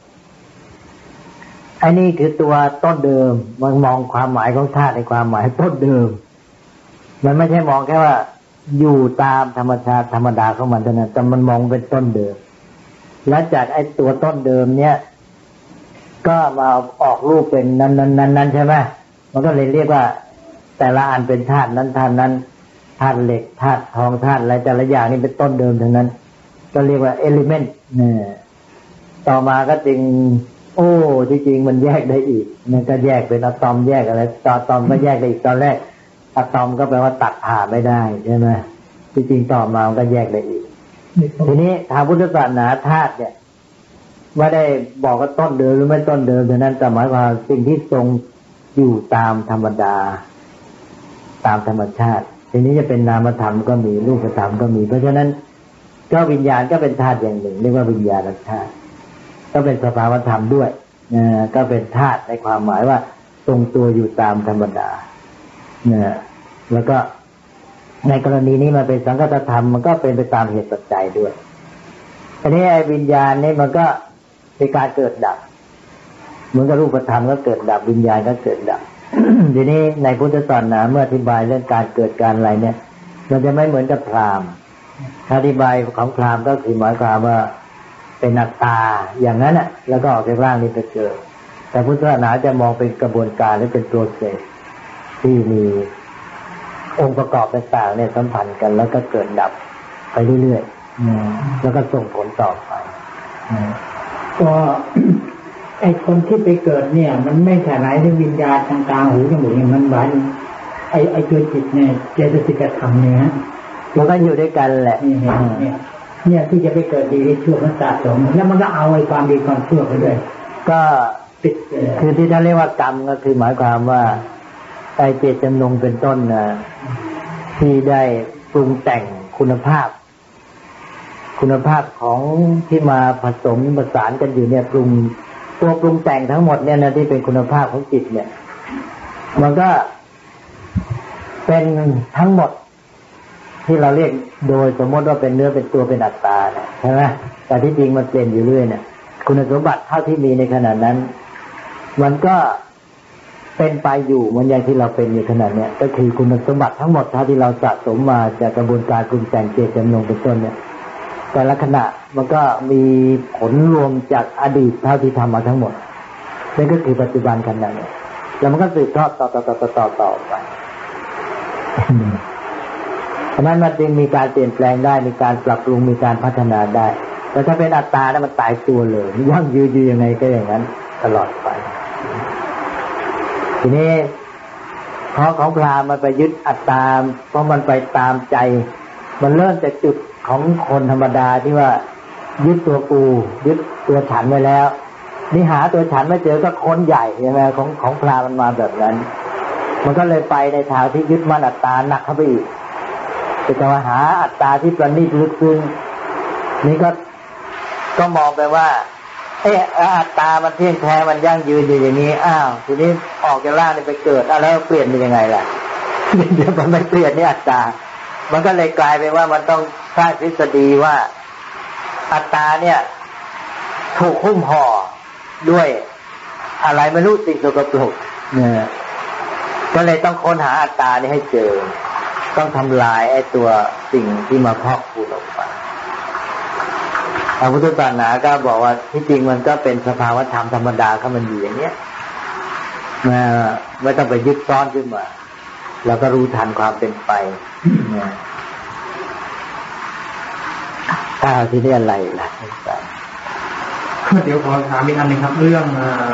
Speaker 2: ไอ้นี่คือตัวต้นเดิมมันมองความหมายของธาตุในความหมายต้นเดิมมันไม่ใช่มองแค่ว่าอยู่ตามธรรมชาติธรรมดาของมันเท่านั้นแต่มันมองเป็นต้นเดิมและจากไอ้ตัวต้นเดิมเนี้ยก็มาออกรูปเป็นนั้นนั้นนั้นนั้นใช่ไหมมันก็เลยเรียกว่าแต่ละอันเป็นธาตุนั้นธาตุนั้นธาตุเหล็กธาตุทองธาตุอะไรแต่ละอย่างนี่เป็นต้นเดิมทั้งนั้นก็เรียกว่าเอลิเมนต์เนี่ยต่อมาก็จึงโอ้จริงๆมันแยกได้อีกมันก็แยกเป็นอะตอมแยกอะไรตอนตอมก็แยกได้อีกตอนแรกอะตอมก็แปลว่าตัดผ่าไม่ได้ใช่ไหมจริงๆต่อมามันก็แยกได้อีกทีนี้ทางพุทธศาสนาธาตุเนี่ยไม่ได้บอกว่าต้นเดิมหรือไม่ต้นเดิมเท่านั้นแต่หมายความสิ่งที่ทรงอยู่ตามธรรมดาตามธรรมชาติทีนี้จะเป็นนามธรรมก็มีรูปธรรมก็มีเพราะฉะนั้นก็วิญญาณก็เป็นธาตุอย่างหนึ่งเรียกว่าวิญญาณธาตุก็เป็นสภาวธรรมด้วยนะก็เป็นธาตุในความหมายว่าทรงตัวอยู่ตามธรรมดานะแล้วก็ในกรณีนี้มันเป็นสังคตธรรมมันก็เป็นไปตามเหตุปัจจัยด้วยอันนี้ไอ้วิญญาณนี่มันก็เป็นการเกิดดับเหมือนกับรูปธรรมก็เกิดดับวิญญาณก็เกิดดับ ทีนี้ในพุทธศาสนาเมื่ออธิบายเรื่องการเกิดการอะไรเนี่ยมันจะไม่เหมือนกับพราหมณ์อธิบายของพราหมณ์ก็คือหมายความว่าเป็นอัตตาอย่างนั้นน่ะแล้วก็ออกจากร่างนี้ไปเกิดแต่พุทธศาสนาจะมองเป็นกระบวนการหรือเป็นโปรเซสที่มีองค์ประกอบต่างๆเนี่ยสัมพันธ์กันแล้วก็เกิดดับไปเรื่อยๆแล้วก็ส่งผลต่อไป
Speaker 1: ก็ไอ้คนที่ไปเกิดเนี่ยมันไม่ใช่หมายถึงวิญญาณทางตาหูจมูกเนี่ยมันหมายไอ้ไอ้ตัวจิตเนี่ยเจตสิกธรรมเนี่ย
Speaker 2: มันก็อยู่ด้วยกันแหละ
Speaker 1: เนี่ยเนี่ยที่จะไปเกิดดีที่ชั่วมันสะสมแล้วมันก็เอาไอ้ความดีความชั่วไปด้วย
Speaker 2: ก็ติดคือที่ท่านเรียกว่ากรรมก็คือหมายความว่าไอ้เจตจำนงเป็นต้นนะที่ได้ปรุงแต่งคุณภาพคุณภาพของที่มาผสมประสานกันอยู่เนี่ยปรุงตัวปรุงแต่งทั้งหมดเนี่ยนะที่เป็นคุณภาพของจิตเนี่ยมันก็เป็นทั้งหมดที่เราเรียกโดยสมมติว่าเป็นเนื้อเป็นตัวเป็นอัตตาเนี่ยใช่ไหมแต่ที่จริงมันเปลี่ยนอยู่เรื่อยเนี่ยคุณสมบัติเท่าที่มีในขณะนั้นมันก็เป็นไปอยู่เหมือนอย่างที่เราเป็นอยู่ขนาดเนี้ยก็คือคุณสมบัติทั้งหมดเท่าที่เราสะสมมาจากกระบวนการปรุงแต่งเจตจำนงเป็นต้นเนี่ยแต่ละขณะมันก็มีผลรวมจากอดีตเท่าที่ทำมาทั้งหมดนั่นก็คือปัจจุบันขณะนี้แล้วมันก็สืบทอดต่อต่อต่อต่อต่อไปเพราะนั้นมันจึงมีการเปลี่ยนแปลงได้มีการปรับปรุงมีการพัฒนาได้แต่ถ้าเป็นอัตตาเนี่ยมันตายตัวเลยยั่งยืนอยู่ยังไงก็อย่างนั้นตลอดไปทีนี้เพราะของพราหมณ์มันไปยึดอัตตาเพราะมันไปตามใจมันเริ่มจากจุดของคนธรรมดาที่ว่ายึดตัวกูยึดตัวฉันไว้แล้วนี่หาตัวฉันไม่เจอก็คนใหญ่ใช่ไหมของของพราหมณ์มันมาแบบนั้นมันก็เลยไปในทางที่ยึดมั่นอัตตาหนักเข้าไปอีกจะมาหาอัตตาที่ประณีตลึกซึ้งนี่ก็ก็มองไปว่าเอออัตตามันเที่ยงแท้มันยั่งยืนอยู่อย่างนี้อ้าวทีนี้ออกจากร่างนี่ไปเกิดแล้วเปลี่ยนเป็นยังไงล่ะเดี๋ยวมันไม่เปลี่ยนนี่อัตตามันก็เลยกลายเป็นว่ามันต้องสร้างทฤษฎีว่าอัตตาเนี่ยถูกหุ้มห่อด้วยอะไรไม่รู้สิ่งสกปรกเนี่ยก็เลยต้องค้นหาอัตตานี่ให้เจอต้องทำลายไอ้ตัวสิ่งที่มาพอกพูนออกมาพระพุทธศาสนาก็บอกว่าที่จริงมันก็เป็นสภาวธรรมธรรมดาเขามันอยู่อย่างเนี้ยนะไม่ต้องไปยึดซ้อนขึ้นมาแล้วก็รู้ทันความเป็นไปนะถ้าที่นี่อะไรล่ะ
Speaker 3: เดี๋ยวขอถามอีกอันหนึ่งครับเรื่อง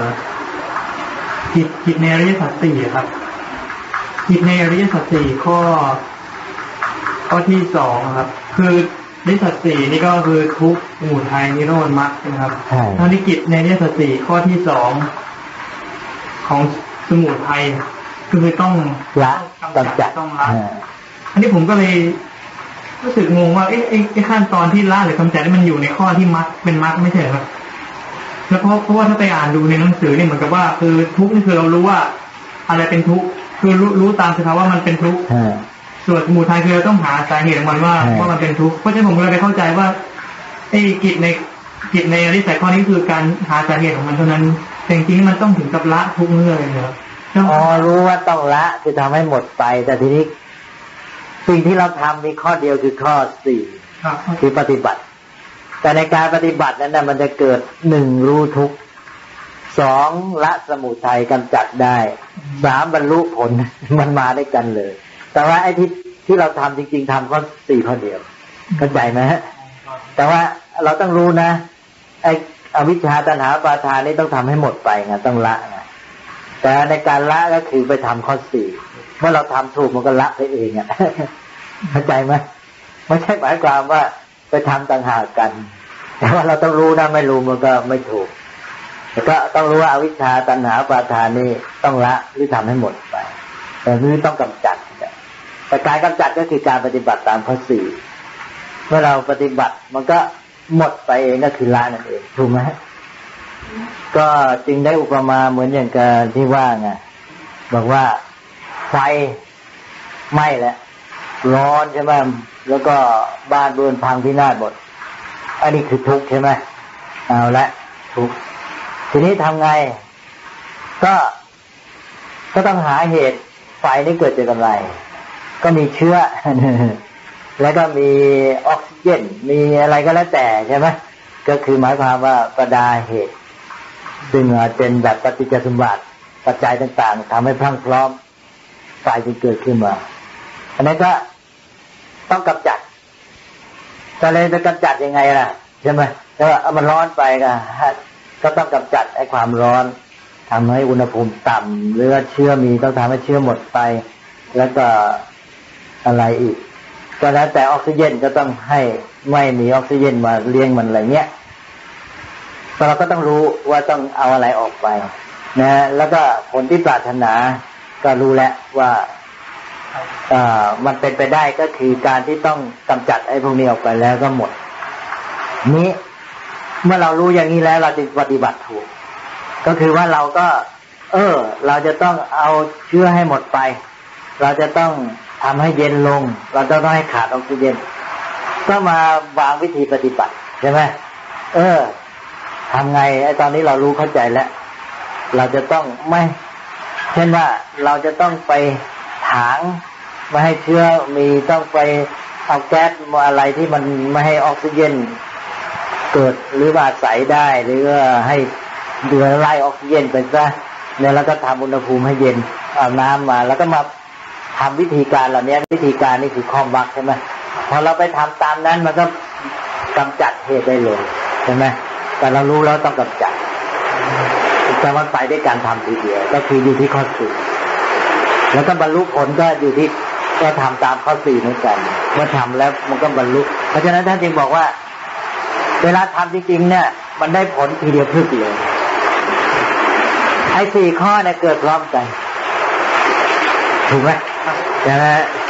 Speaker 3: จิตจิตในอริยสัจสี่ครับจิตในอริยสัจสี่ข้อข้อที่สองครับคืออริยสัจสี่นี่ก็คือทุกข์สมุทัยนิโรธมรรคนะครับทั้งที่จิตในอริยสัจสี่ข้อที่สองของสมุทัยคือต้อง
Speaker 2: ละกำจัด
Speaker 3: ต้องละอันนี้ผมก็เลยรู้สึกงงว่าเอ๊ะไอ้ขั้นตอนที่ละหรือกำจัดนี่มันอยู่ในข้อที่มรรคเป็นมรรคไม่ใช่ครับแล้วเพราะเพราะว่าถ้าไปอ่านดูในหนังสือนี่เหมือนกับว่าคือทุกข์นี่คือเรารู้ว่าอะไรเป็นทุกข์คือรู้รู้ตามสภาวะว่ามันเป็นทุกข์ส่วนสมุทัยคือเราต้องหาสาเหตุของมันว่าว่ามันเป็นทุกข์เพราะฉะนั้นผมเลยไปเข้าใจว่าไอ้กิจในกิจในอริยสัจข้อนี้คือการหาสาเหตุของมันเท่านั้นแต่จริงๆมันต้องถึงกับละทุกข์เลยนะครับ
Speaker 2: อ๋อรู้ว่าต้องละคือทำให้หมดไปแต่ทีนี้สิ่งที่เราทำมีข้อเดียวคือข้อสี่คือปฏิบัติแต่ในการปฏิบัตินั้นนะมันจะเกิดหนึ่งรู้ทุกข์สองละสมุทัยกำจัดได้สามบรรลุผลมันมาด้วยกันเลยแต่ว่าไอ้ที่ที่เราทำจริงๆทำข้อสี่ข้อเดียวเข้าใจไหมฮะแต่ว่าเราต้องรู้นะไอ้อวิชชาตัณหาอุปาทานนี่ต้องทำให้หมดไปไงต้องละไงแต่ในการละก็คือไปทำข้อสี่เมื่อเราทำถูกมันก็ละไปเองอ่ะเข้าใจไหมไม่ใช่หมายความว่าไปทำต่างหากกันแต่ว่าเราต้องรู้นะไม่รู้มันก็ไม่ถูกแล้วก็ต้องรู้ว่าอวิชชาตัณหาอุปาทานนี่ต้องละหรือทำให้หมดไปแต่นี่ต้องกำจัดแต่การกำจัดก็คือการปฏิบัติตามข้อสี่เมื่อเราปฏิบัติมันก็หมดไปเองก็คือละนั่นเองถูกไหมก็จึงได้อุปมาเหมือนอย่างกับที่ว่าไงบอกว่าไฟไหม้แล้วร้อนใช่ไหมแล้วก็บ้านเรือนพังพินาศหมดอันนี้คือทุกข์ใช่ไหมเอาละทุกข์ทีนี้ทำไงก็ก็ต้องหาเหตุไฟนี้เกิดจากอะไรก็มีเชื้อแล้วก็มีออกซิเจนมีอะไรก็แล้วแต่ใช่ไหมก็คือหมายความว่าประดาเหตุซึ่งเป็นแบบปฏิจจสมบัติปัจจัยต่างๆทำให้พรั่งพร้อมไฟจึงเกิดขึ้นมาอันนั้นก็ต้องกำจัดแต่เลยจะกำจัดยังไงล่ะใช่ไหมแต่ว่ามันร้อนไปก็ก็ต้องกำจัดไอ้ความร้อนทำให้อุณหภูมิต่ำหรือว่าเชื้อมีต้องทำให้เชื้อหมดไปแล้วก็อะไรอีกก็แล้วแต่ออกซิเจนก็ต้องให้ไม่มีออกซิเจนมาเลี้ยงมันอะไรเงี้ยเราก็ต้องรู้ว่าต้องเอาอะไรออกไปนะแล้วก็ผลที่ปรารถนาก็รู้แล้วว่าเอ่อมันเป็นไปได้ก็คือการที่ต้องกำจัดไอ้พวกนี้ออกไปแล้วก็หมดนี้เมื่อเรารู้อย่างนี้แล้วเราจะปฏิบัติถูกก็คือว่าเราก็เออเราจะต้องเอาเชื้อให้หมดไปเราจะต้องทำให้เย็นลงเราจะต้องให้ขาดออกซิเจนก็มาวางวิธีปฏิบัติใช่ไหมเออทำไงไอ้ตอนนี้เรารู้เข้าใจแล้วเราจะต้องไม่เช่นว่าเราจะต้องไปถางไม่ให้เชื้อมีต้องไปเอาแก๊สมาอะไรที่มันไม่ให้ออกซิเจนเกิดหรือว่าใสได้หรือว่าให้เดือไล่ออกซิเจนไปซะเนี่ยแล้วก็ทำอุณหภูมิให้เย็นเอาน้ำมาแล้วก็มาทำวิธีการเหล่านี้วิธีการนี่คือข้อวักใช่ไหมพอเราไปทำตามนั้นมันก็กำจัดเหตุได้เลยใช่ไหมแต่เรารู้แล้วต้องกำจัดแต่มันไปด้วยการทำทีเดียวก็คืออยู่ที่ข้อสี่แล้วก็บรรลุผลก็อยู่ที่ก็ทำตามข้อสี่เหมือนกันเมื่อทำแล้วมันก็บรรลุเพราะฉะนั้นท่านจึงบอกว่าเวลาทำจริงๆเนี่ยมันได้ผลทีเดียวพึบเลยไอ้สี่ข้อเนี่ยเกิดพร้อมกันถูกไหมใช่ไหม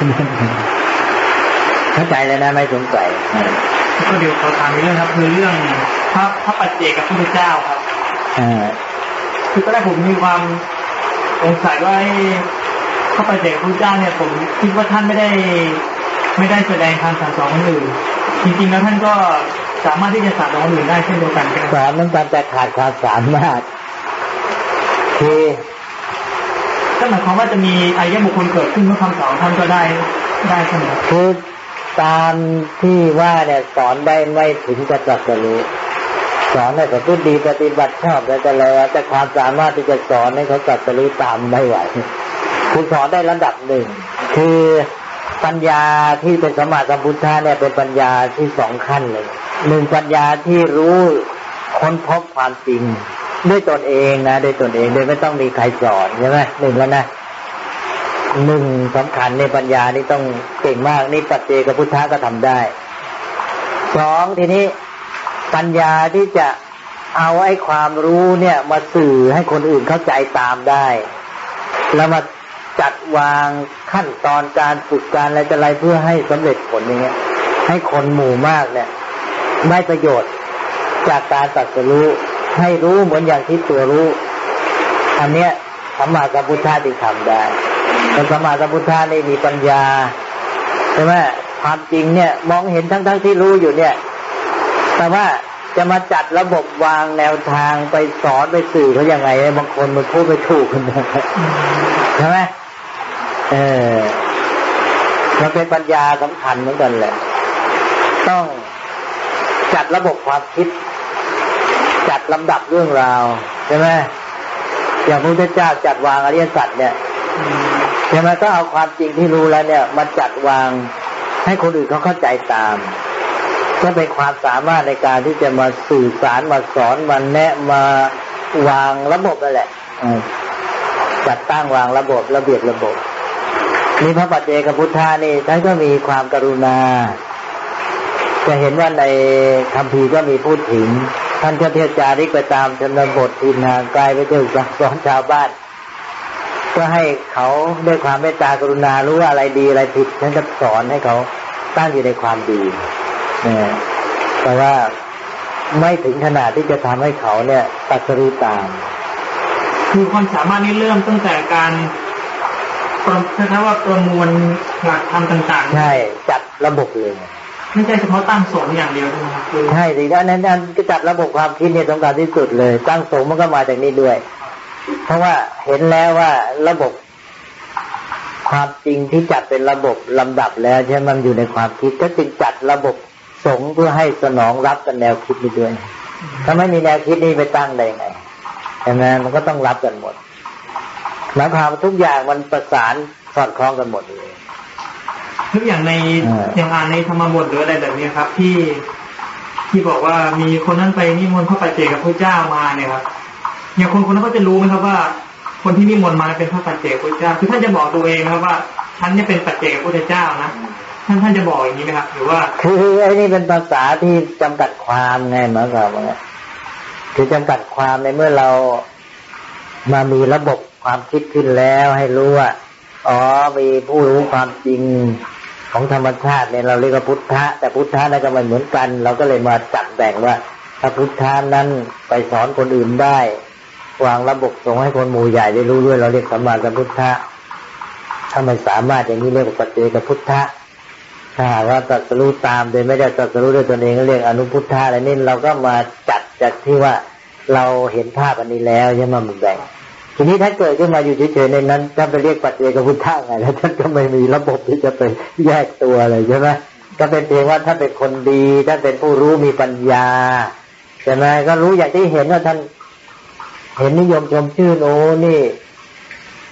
Speaker 2: เข้าใจเลยนะไม่สงสัย
Speaker 3: ก็เดี๋ยวขอถามเรื่องครับคือเรื่องพระพระปัจเจกกับพระพุทธเจ้าครับ
Speaker 2: อ่า
Speaker 3: คือตอนแรกผมมีความสงสัยว่าพระปัจเจกพระพุทธเจ้าเนี่ยผมคิดว่าท่านไม่ได้ไม่ได้แสดงคำสั่งสอนคนอื่นจริงๆแล้วท่านก็สามารถที่จะสอนคนอื่นได้เช่นเดียวกันส
Speaker 2: อนนั้นแต่ขาดความสามารถคือ
Speaker 3: ก็หมายความว่าจะมีอริยบุคคลเกิดขึ้นเมื่อคำสอนท่านก็ได้ได้เสมอ
Speaker 2: คือตามที่ว่าเนี่ยสอนได้ไม่ถึงจะตรัสรู้สอนให้เขาพูดดีปฏิบัติชอบแต่แต่ละแต่ความสามารถที่จะสอนให้เขาตรัสรู้ตามไม่ไหวคุณสอนได้ระดับหนึ่งคือปัญญาที่เป็นสัมมาสัมพุทธะเนี่ยเป็นปัญญาที่สองขั้นเลยหนึ่งปัญญาที่รู้ค้นพบความจริงด้วยตนเองนะด้วยตนเองโดยไม่ต้องมีใครสอนใช่ไหมหนึ่งแล้วนะหนึ่งสำคัญในปัญญานี่ต้องเก่งมากนี่ปัจเจกพุทธะก็ทำได้สองทีนี้ปัญญาที่จะเอาไอ้ความรู้เนี่ยมาสื่อให้คนอื่นเข้าใจตามได้แล้วมาจัดวางขั้นตอนการฝึกการอะไรจะอะไรเพื่อให้สำเร็จผลอย่างเงี้ยให้คนหมู่มากเนี่ยได้ประโยชน์จากการตรัสรู้ให้รู้เหมือนอย่างที่ตัวรู้อันเนี้ยสัมมาสัมพุทธะที่ทำได้แต่สัมมาสัมพุทธะนี่มีปัญญาใช่ไหมความจริงเนี่ยมองเห็นทั้งๆ ท, ที่รู้อยู่เนี่ยแต่ว่าจะมาจัดระบบวางแนวทางไปสอนไปสื่อเขาอย่างไงบางคนมันพูดไม่ถูกกันใช่ไหมเออมันเป็นปัญญาสำคัญเหมือนกันแหละต้องจัดระบบความคิดจัดลำดับเรื่องราวใช่ไหมอย่างพระพุทธเจ้าจัดวางอริยสัจเนี่ยใช่ไหมก็เอาความจริงที่รู้แล้วเนี่ยมาจัดวางให้คนอื่นเขาเข้าใจตามก็เป็นความสามารถในการที่จะมาสื่อสารมาสอนมาแนะมาวางระบบนั่นแหละจัดตั้งวางระบบระเบียบระบบนี่พระปัจเจกพุทธานี่ท่านก็มีความกรุณาจะเห็นว่าในคัมภีร์ก็มีพูดถึงท่านเที่ยวจาริกไปตามชนบททินห่างไกลไปเที่ยวสั่งสอนชาวบ้านก็ให้เขาด้วยความเมตตากรุณารู้ว่าอะไรดีอะไรผิดท่านก็สอนให้เขาตั้งอยู่ในความดีเนี่ยแต่ว่าไม่ถึงขนาดที่จะทำให้เขาเนี่ยตรัสรู้ตาม
Speaker 3: คือความสามารถนี้เริ่มตั้งแต่การประถ้าว่าประมวลหลักธรรมต่างๆ
Speaker 2: ใช่จัดระบบเลย
Speaker 3: ไม่ใช่เฉพาะตั้งสงฆ์อย่างเดียวใช่ไหมครับ
Speaker 2: ใช่สินั้นนั้นก็จัดระบบความคิดเนี่ยสำคัญที่สุดเลยตั้งสงฆ์มันก็มาจากนี้ด้วยเพราะว่าเห็นแล้วว่าระบบความจริงที่จัดเป็นระบบลำดับแล้วใช่มันอยู่ในความคิดก็จึงจัดระบบสงฆ์เพื่อให้สนองรับกับแนวคิดนี้ด้วยถ้าไม่มีแนวคิดนี้ไปตั้งได้ไงใช่ไหมมันก็ต้องรับกันหมดแล้วความทุกอย่างมันประสานสอดคล้องกันหมดเลย
Speaker 3: ทุกอย่างในอย่างอ่านในธรรมบทหรืออะไรแบบนี้ครับที่ที่บอกว่ามีคนนั้นไปนิมนต์พระปัจเจกพระเจ้ามาเนี่ยครับอย่างคนคนนั้นก็จะรู้ไหมครับว่าคนที่นิมนต์มาเป็นพระปัจเจกพระเจ้าคือท่านจะบอกตัวเองครับว่าฉันเนี่ยเป็นปัจเจกพระเจ้านะท่านท่านจะบอกอย่างนี้ไหมครับหรือว่า
Speaker 2: คือไอ้นี่เป็นภาษาที่จำกัดความไงเหมือนกับว่าคือจำกัดความในเมื่อเรามามีระบบความคิดขึ้นแล้วให้รู้ว่าอ๋อมีผู้รู้ความจริงของธรรมชาติเนี่ยเราเรียกว่าพุทธะแต่พุทธะนั่นก็ไม่เหมือนกันเราก็เลยมาจัดแบ่งว่าถ้าพุทธะนั้นไปสอนคนอื่นได้วางระบบส่งให้คนหมู่ใหญ่ได้รู้ด้วยเราเรียกสัมมาสัมพุทธะถ้าไม่สามารถอย่างนี้เรียกว่าปัจเจกพุทธะถ้าว่าตรัสรู้ตามโดยไม่ได้ตรัสรู้ด้วยตนเองก็เรียกอนุพุทธะอะไรนี่เราก็มาจัดจากที่ว่าเราเห็นภาพอันนี้แล้วใช่ไหมมันแบ่งทีนี้ถ้าเกิดขึ้นมาอยู่เฉยๆในนั้นถ้าไปเรียกปัจเจกพุทธะไงแล้วท่านก็ไม่มีระบบที่จะไปแยกตัวเลยใช่ไหมก็เป็นเพียงว่าถ้าเป็นคนดีถ้าเป็นผู้รู้มีปัญญาใช่ไหมก็รู้อย่างที่เห็นว่าท่านเห็นนิยมชมชื่อโน้นี่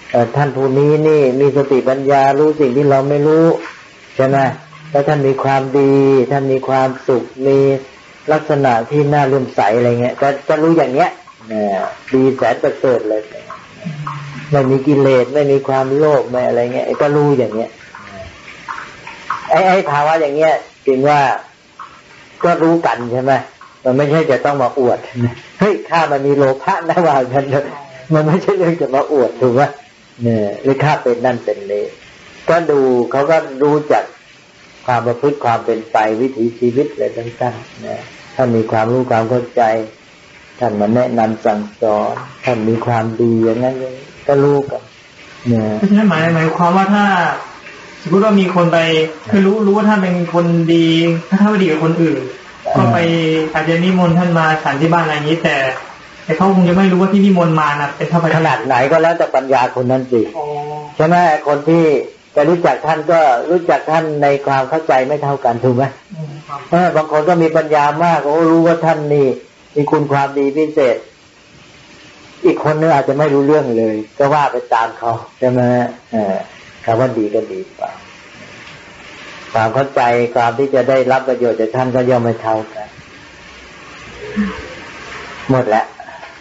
Speaker 2: ท่านผู้นี้นี่มีสติปัญญารู้สิ่งที่เราไม่รู้ใช่ไหมแล้วท่านมีความดีท่านมีความสุขมีลักษณะที่น่าเลื่อมใสอะไรเงี้ยจะจะรู้อย่างเงี้ยดีแสนประเสริฐเลยไม่มีกิเลสไม่มีความโลภไม่อะไรเงี้ยก็รู้อย่างเงี้ยไอ้ไอ้ภาวะอย่างเงี้ยจริงว่าก็รู้กันใช่ไหมมันไม่ใช่จะต้องมาอวดเฮ้ยข้ามันมีโลภะนะว่ากันมันไม่ใช่เรื่องจะมาอวดถูกไหมเนี่ยหรือข้าเป็นนั่นเป็นนี้ก็ดูเขาก็รู้จักความประพฤติความเป็นไปวิถีชีวิตอะไรต่างๆนะท่านมีความรู้ความเข้าใจท่านมาแนะนำสั่งสอนท่านมีความดีอย่างนั้นก็รู้กันเนี่ย
Speaker 3: เพราะฉะนั้นหมายหมายความว่าถ้าสมมติว่ามีคนไปคือรู้รู้ว่าท่านเป็นคนดีถ้าท่านไม่ดีกับคนอื่นก็ไปอาจจะนิมนต์ท่านมาฉันที่บ้านอะไรอย่างนี้แต่แต่เขาคงจะไม่รู้ว่าที่นิมนต์มาน่ะเป็นเท่าไหร่
Speaker 2: ขนาดไหนก็แล้วแต่ปัญญาคนนั้นสิใช่ไหมคนที่จะรู้จักท่านก็รู้จักท่านในความเข้าใจไม่เท่ากันถูกไหมเพราะบางคนก็มีปัญญามากโอ้รู้ว่าท่านนี่มีคุณความดีพิเศษอีกคนนึงอาจจะไม่รู้เรื่องเลยก็ว่าไปตามเขาใช่ไหมเออคำว่าดีก็ดีกว่าความเข้าใจความที่จะได้รับประโยชน์จากท่านก็ย่อมไม่เท่ากันหมดแล้ว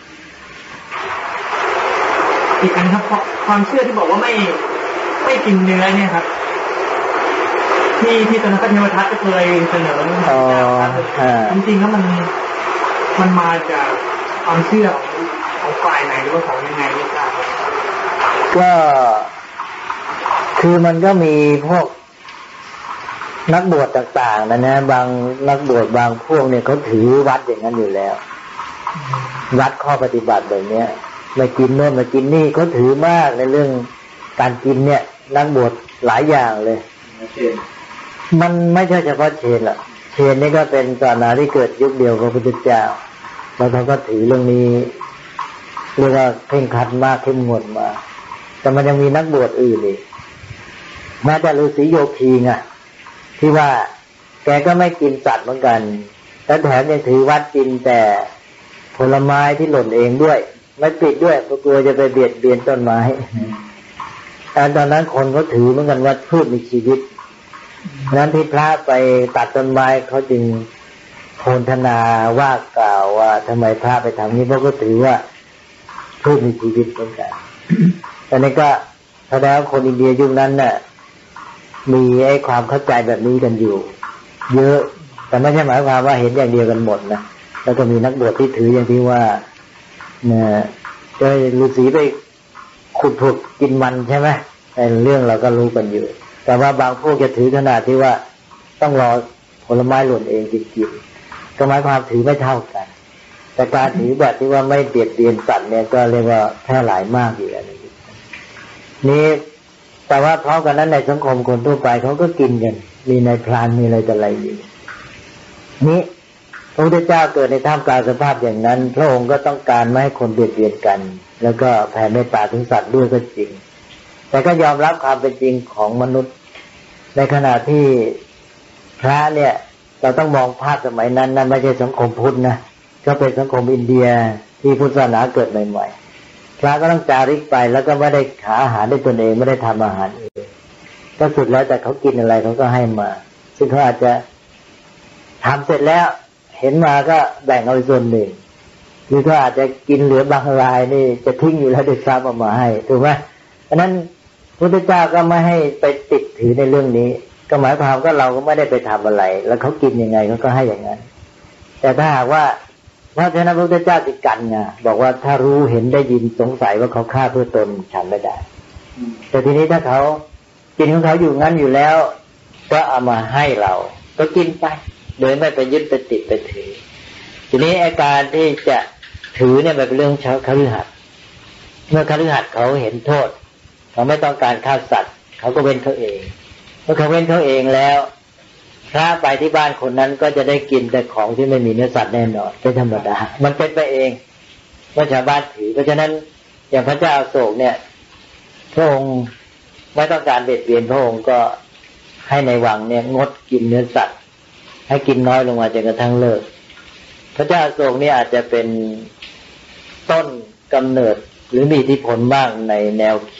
Speaker 3: อีกอันครับความเชื่อที่บอกว่าไม่ไม่กินเนื้อเนี่ยครับที่ที่ตอนนั้นพระเทวทัตก็เคยเสนอจริงๆแล้วมันมันมาจากความเชื่อของของฝ่ายไหนหรือว่าของยังไงไม่ทราบ
Speaker 2: ก็คือมันก็มีพวกนักบวชต่างๆนะนะบางนักบวชบางพวกเนี่ยเขาถือวัดอย่างนั้นอยู่แล้ววัดข้อปฏิบัติแบบเนี้ยไม่กินโน่นไม่กินนี่เขาถือมากในเรื่องการกินเนี่ยนักบวชหลายอย่างเลยมันไม่ใช่เฉพาะเชนหรอกเชนนี่ก็เป็นศาสนาที่เกิดยุคเดียวกับพระพุทธเจ้าแล้วเขาก็ถือเรื่องนี้เรียกว่าเคร่งครัดมากเข้มงวดมากแต่มันยังมีนักบวชอื่นอีกแม้แต่ฤาษีโยคีไงที่ว่าแกก็ไม่กินสัตว์เหมือนกันแต่แถมยังถือวัดกินแต่ผลไม้ที่หล่นเองด้วยไม่ปิดด้วยเพราะกลัวจะไปเบียดเบียนต้นไม้แต่ตอนนั้นคนเขาถือเหมือนกันว่าพืชมีชีวิตนั้นที่พระไปตัดต้นไม้เขาจึงโพลธนาว่ากล่าวว่าทำไมพระไปทำนี้เพราะก็ถือว่าพืชมีชีวิตเหมือนกันแต่นี่ก็แสดงว่าคนอินเดียยุคนั้นน่ะมีไอ้ความเข้าใจแบบนี้กันอยู่เยอะแต่ไม่ใช่หมายความว่าเห็นอย่างเดียวกันหมดนะแล้วก็มีนักบวชที่ถืออย่างที่ว่าเนี่ยจะฤาษีไปขุดถูกกินมันใช่ไหมไอ้เรื่องเราก็รู้กันอยู่แต่ว่าบางพวกจะถือขนาดที่ว่าต้องรอผลไม้หล่นเองกินๆก็หมายความถือไม่เท่ากันแต่การถือแบบที่ว่าไม่เบียดเบียนสัตว์เนี่ยก็เรียกว่าแพร่หลายมากอยู่แล้วนี่แต่ว่าพร้อมกันนั้นในสังคมคนทั่วไปเขาก็กินกันมีในพรานมีอะไรแต่อะไรอยู่นี้พระพุทธเจ้าเกิดในท่ามกลางสภาพอย่างนั้นพระองค์ก็ต้องการไม่ให้คนเบียดเบียนกันแล้วก็แผ่เมตตาถึงสัตว์ด้วยก็จริงแต่ก็ยอมรับความเป็นจริงของมนุษย์ในขณะที่พระเนี่ยเราต้องมองภาพสมัยนั้นนั่นไม่ใช่สังคมพุทธนะก็เป็นสังคมอินเดียที่พุทธศาสนาเกิดใหม่ๆพระก็ต้องจาริกไปแล้วก็ไม่ได้หาอาหารด้วยตนเองไม่ได้ทำอาหารเองก็สุดแล้วแต่เขากินอะไรเขาก็ให้มาซึ่งเขาอาจจะทำเสร็จแล้วเห็นมาก็แบ่งเอาส่วนหนึ่งหรือก็อาจจะกินเหลือบางรายนี่จะทิ้งอยู่แล้วเด็กทราบเอามาให้ถูกไหมเพราะนั้นพระพุทธเจ้าก็ไม่ให้ไปติดถือในเรื่องนี้ก็หมายความก็เราก็ไม่ได้ไปทำอะไรแล้วเขากินยังไงเขาก็ให้อย่างนั้นแต่ถ้าหากว่าเพราะฉะนั้นพระพุทธเจ้าติดกันไงบอกว่าถ้ารู้เห็นได้ยินสงสัยว่าเขาฆ่าเพื่อตนฉันไม่ได้แต่ทีนี้ถ้าเขากินของเขาอยู่งั้นอยู่แล้วก็เอามาให้เราก็กินไปโดยไม่ไปยึดไปติดไปถือทีนี้อาการที่จะถือเนี่ยเป็นเรื่องชาวคฤหัสถ์เมื่อคฤหัสถ์เขาเห็นโทษเขาไม่ต้องการฆ่าสัตว์เขาก็เว้นเขาเองเมื่อเขาเว้นเขาเองแล้วพระไปที่บ้านคนนั้นก็จะได้กินแต่ของที่ไม่มีเนื้อสัตว์แน่นอนเป็นธรรมดามันเป็นไปเองเมื่อชาวบ้านถือเพราะฉะนั้นอย่างพระเจ้าอโศกเนี่ยพระองค์ไม่ต้องการเบียดเบียนพระองค์ก็ให้ในวังเนี่ยงดกินเนื้อสัตว์ให้กินน้อยลงมาจนกระทั่งเลิกพระเจ้าอโศกนี่อาจจะเป็นต้นกำเนิดหรือมีอิทธิพลบ้างในแนวคิด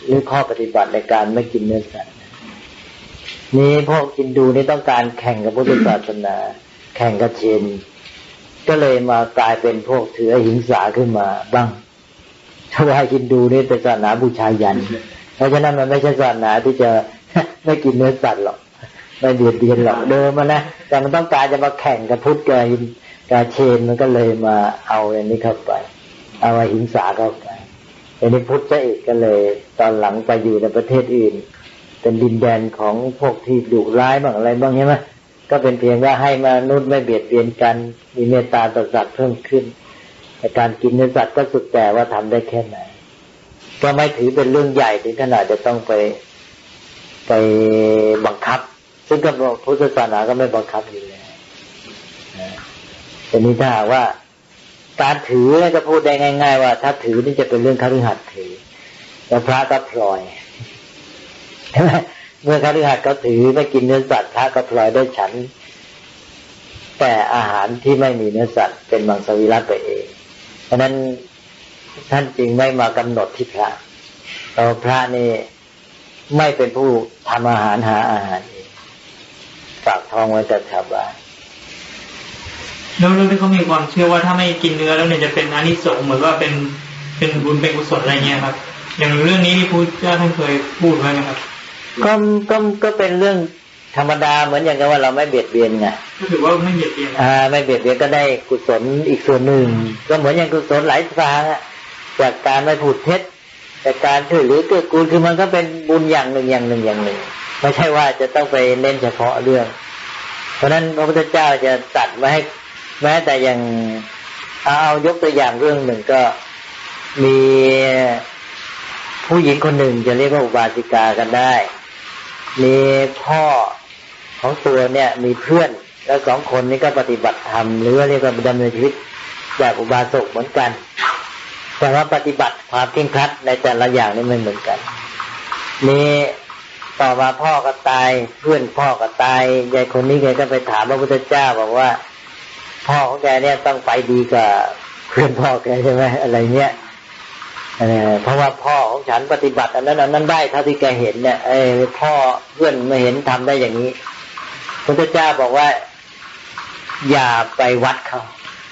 Speaker 2: หรือข้อปฏิบัติในการไม่กินเนื้อสัตว์นี้พวกฮินดูนี่ต้องการแข่งกับพุทธศาสนาแข่งกับเชนก็เลยมากลายเป็นพวกถืออหิงสาขึ้นมาบ้างเพราะว่าฮินดูนี่เป็นศาสนาบูชายันเพราะฉะนั้นมันไม่ใช่ศาสนาที่จะไม่กินเนื้อสัตว์หรอกไม่เบียดเบียนหรอกเดิมมันนะแต่มันต้องการจะมาแข่งกับพุทธกับฮินกับเชนมันก็เลยมาเอาอย่างนี้เข้าไปเอาอหิงสาเข้าไปอันนี้พุทธเอกก็เลยตอนหลังไปอยู่ในประเทศอื่นเป็นดินแดนของพวกที่ดุร้ายบ้างอะไรบ้างใช่ไหมก็เป็นเพียงว่าให้มนุษย์ไม่เบียดเบียนกันมีเมตตาต่อสัตว์เพิ่มขึ้นแต่การกินเนื้อสัตว์ก็สุดแต่ว่าทำได้แค่ไหนก็ไม่ถือเป็นเรื่องใหญ่ถึงขนาดจะต้องไปไปบังคับซึ่งก็พุทธศาสนาก็ไม่บังคับอยู่แล้วแต่นี้ถ้าว่าการถือก็พูดได้ง่ายๆว่าถ้าถือนี่จะเป็นเรื่องคฤหัสถ์ถือแล้วพระก็พลอยใช่ไหมเมื่อคฤหัสถ์ก็ถือไม่กินเนื้อสัตว์พระก็พลอยได้ฉันแต่อาหารที่ไม่มีเนื้อสัตว์เป็นมังสวิรัติไปเองเพราะนั้นท่านจึงไม่มากำหนดที่พระเพราะพระนี่ไม่เป็นผู้ทำอาหารหาอาหารเองฝากท้องไว้กับชาวบ้าน
Speaker 3: แล้วเรื่องที่เขามีความเชื่อว่าถ้าไม่กินเนื้อแล้วเนี่ยจะเป็นอานิสงส์เหมือนว่าเป็นเป็นบุญเป็นกุศลอะไรเงี้ยครับอย่างเรื่องนี้ที่พุทธเจ้าท่านเคยพูดไว้ไหมครับ
Speaker 2: ก็ก็ก็เป็นเรื่องธรรมดาเหมือนอย่างกับว่าเราไม่เบียดเบียนไง
Speaker 3: ก็ถือว่าไม่เบียดเบียน
Speaker 2: อ่าไม่เบียดเบียนก็ได้กุศลอีกส่วนหนึ่งก็เหมือนอย่างกุศลหลายทางอ่ะจากการไม่พูดเท็จจากการช่วยเหลือเกื้อกูลคือมันก็เป็นบุญอย่างหนึ่งอย่างหนึ่งอย่างหนึ่งไม่ใช่ว่าจะต้องไปเน้นเฉพาะเรื่องเพราะนั้นพระพุทธเจ้าจะตัดไว้ให้แม้แต่อย่างเอายกตัวอย่างเรื่องหนึ่งก็มีผู้หญิงคนหนึ่งจะเรียกว่าอุบาสิกากันได้มีพ่อของตัวเนี่ยมีเพื่อนแล้วสองคนนี้ก็ปฏิบัติธรรมหรือว่าเรียกว่าดำเนินชีวิตแบบอุบาสกเหมือนกันแต่ว่าปฏิบัติความเคร่งครัดในแต่ละอย่างนี่ไม่เหมือนกันนี่ต่อมาพ่อก็ตายเพื่อนพ่อก็ตายยายคนนี้แกก็ไปถามพระพุทธเจ้าบอกว่าพ่อของแกเนี่ยต้องไปดีกว่าเพื่อนพ่อแกใช่ไหมอะไรเงี้ยเพราะว่าพ่อของฉันปฏิบัติอันนั้นอันนั้นได้เท่าที่แกเห็นเนี่ยไอ้พ่อเพื่อนไม่เห็นทำได้อย่างนี้พระพุทธเจ้าบอกว่าอย่าไปวัดเขา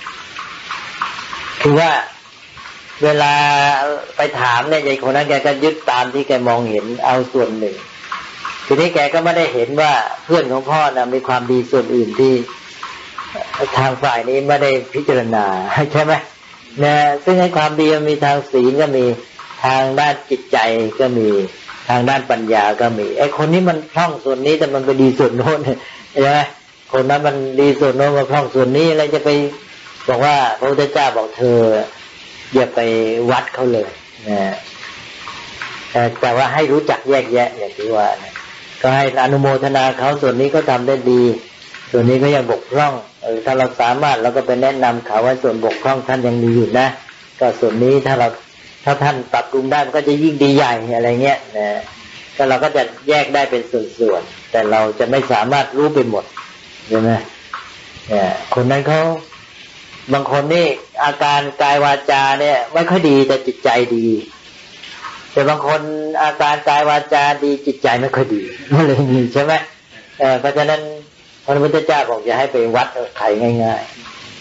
Speaker 2: คือว่าเวลาไปถามเนี่ยยายคนนั้นแกก็ยึดตามที่แกมองเห็นเอาส่วนหนึ่งทีนี้แกก็ไม่ได้เห็นว่าเพื่อนของพ่อนะมีความดีส่วนอื่นที่ทางฝ่ายนี้ไม่ได้พิจารณาใช่ไหมนะซึ่งในความดีมันมีทางศีลก็มีทางด้านจิตใจก็มีทางด้านปัญญาก็มีไอ้คนนี้มันพร่องส่วนนี้แต่มันไปดีส่วนโน้นใช่ไหมคนนั้นมันดีส่วนโน้นมาพร่องส่วนนี้อะไรจะไปบอกว่าพระพุทธเจ้าบอกเธออย่าไปวัดเขาเลยนะแต่ว่าให้รู้จักแยกแยะอย่างที่ว่านะก็ให้อนุโมทนาเขาส่วนนี้ก็ทำได้ดีส่วนนี้ก็ยังบกพร่องเออถ้าเราสามารถเราก็ไปแนะนำเขาว่าส่วนบกพร่องท่านยังมีอยู่นะก็ส่วนนี้ถ้าเราถ้าท่านปรับปรุงได้มันก็จะยิ่งดีใหญ่อะไรเงี้ยนะก็เราก็จะแยกได้เป็นส่วนๆแต่เราจะไม่สามารถรู้ไปหมดใช่ไหมเนี่ยคนนั้นเขาบางคนนี่อาการกายวาจาเนี่ยไม่ค่อยดีแต่จิตใจดีแต่บางคนอาการกายวาจาดีจิตใจไม่ค่อยดีมันเลยมีใช่ไหมเออเพราะฉะนั้นพระพุทธเจ้าบอกอย่าให้ไปวัดใครง่าย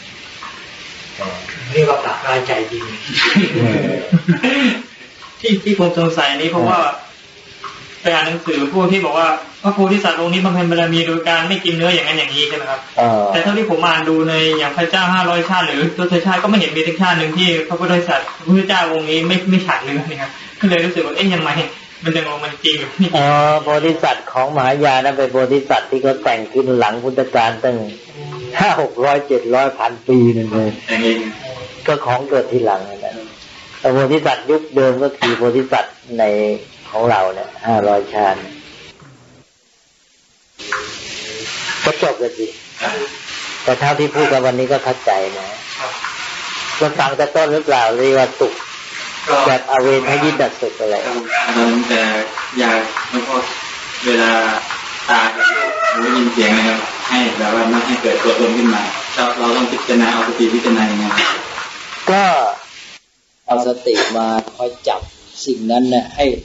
Speaker 3: ๆนี่ว่าปรับกายใจดี ที่ที่ผมสงสัยนี้เพราะว่าไปอ่านหนังสือพวกที่บอกว่าพระโพธิสัตว์องค์นี้บำเพ็ญบารมีโดยการไม่กินเนื้ออย่างนั้นอย่างนี้ใช่ไหมครับแต่เท่าที่ผมอ่านดูในอย่างพระเจ้าห้าร้อยชาติหรือตัวชาติก็ไม่เห็นมีทั้งชาติหนึ่งที่พระโพธิสัตว์พระพุทธเจ้าองค์นี้ไม่ไม่ฉันเนื้อนี่ครับก็เลยรู้สึกว่าเอ๊ะยังไงมันจะงงมันจริงหรือไม่
Speaker 2: อ๋อโพธิสัตว์ของมหายานนั้นเป็นโพธิสัตว์ที่เขาแต่งขึ้นหลังพุทธกาลตั้งห้าหกร้อยเจ็ดร้อยพันปีนั่นเลยก็ของเกิดทีหลังนั่นแหละแต่โพธิสัตว์ยุคเดิมก็คือโพธิสัตว์ในของเราเนี่ยห้าร้อยชาติก็จบเลยสิแต่เท่าที่พูดกันวันนี้ก็เข้าใจนะก็ฟังแต่ต้นหรือเปล่าเรียกว่าสุขแบบอเวทยิตสุขอะไร
Speaker 4: แต่อยากมันก็เวลาตาหูยินเสียงนะครับให้แบบว่าไม่ให้เกิดตัวตนขึ้นมาเราเราต้องพิจารณาเอาสติพิจารณาอย่างไง
Speaker 2: ก็เอาสติมาคอยจับสิ่งนั้นเนี่ยให้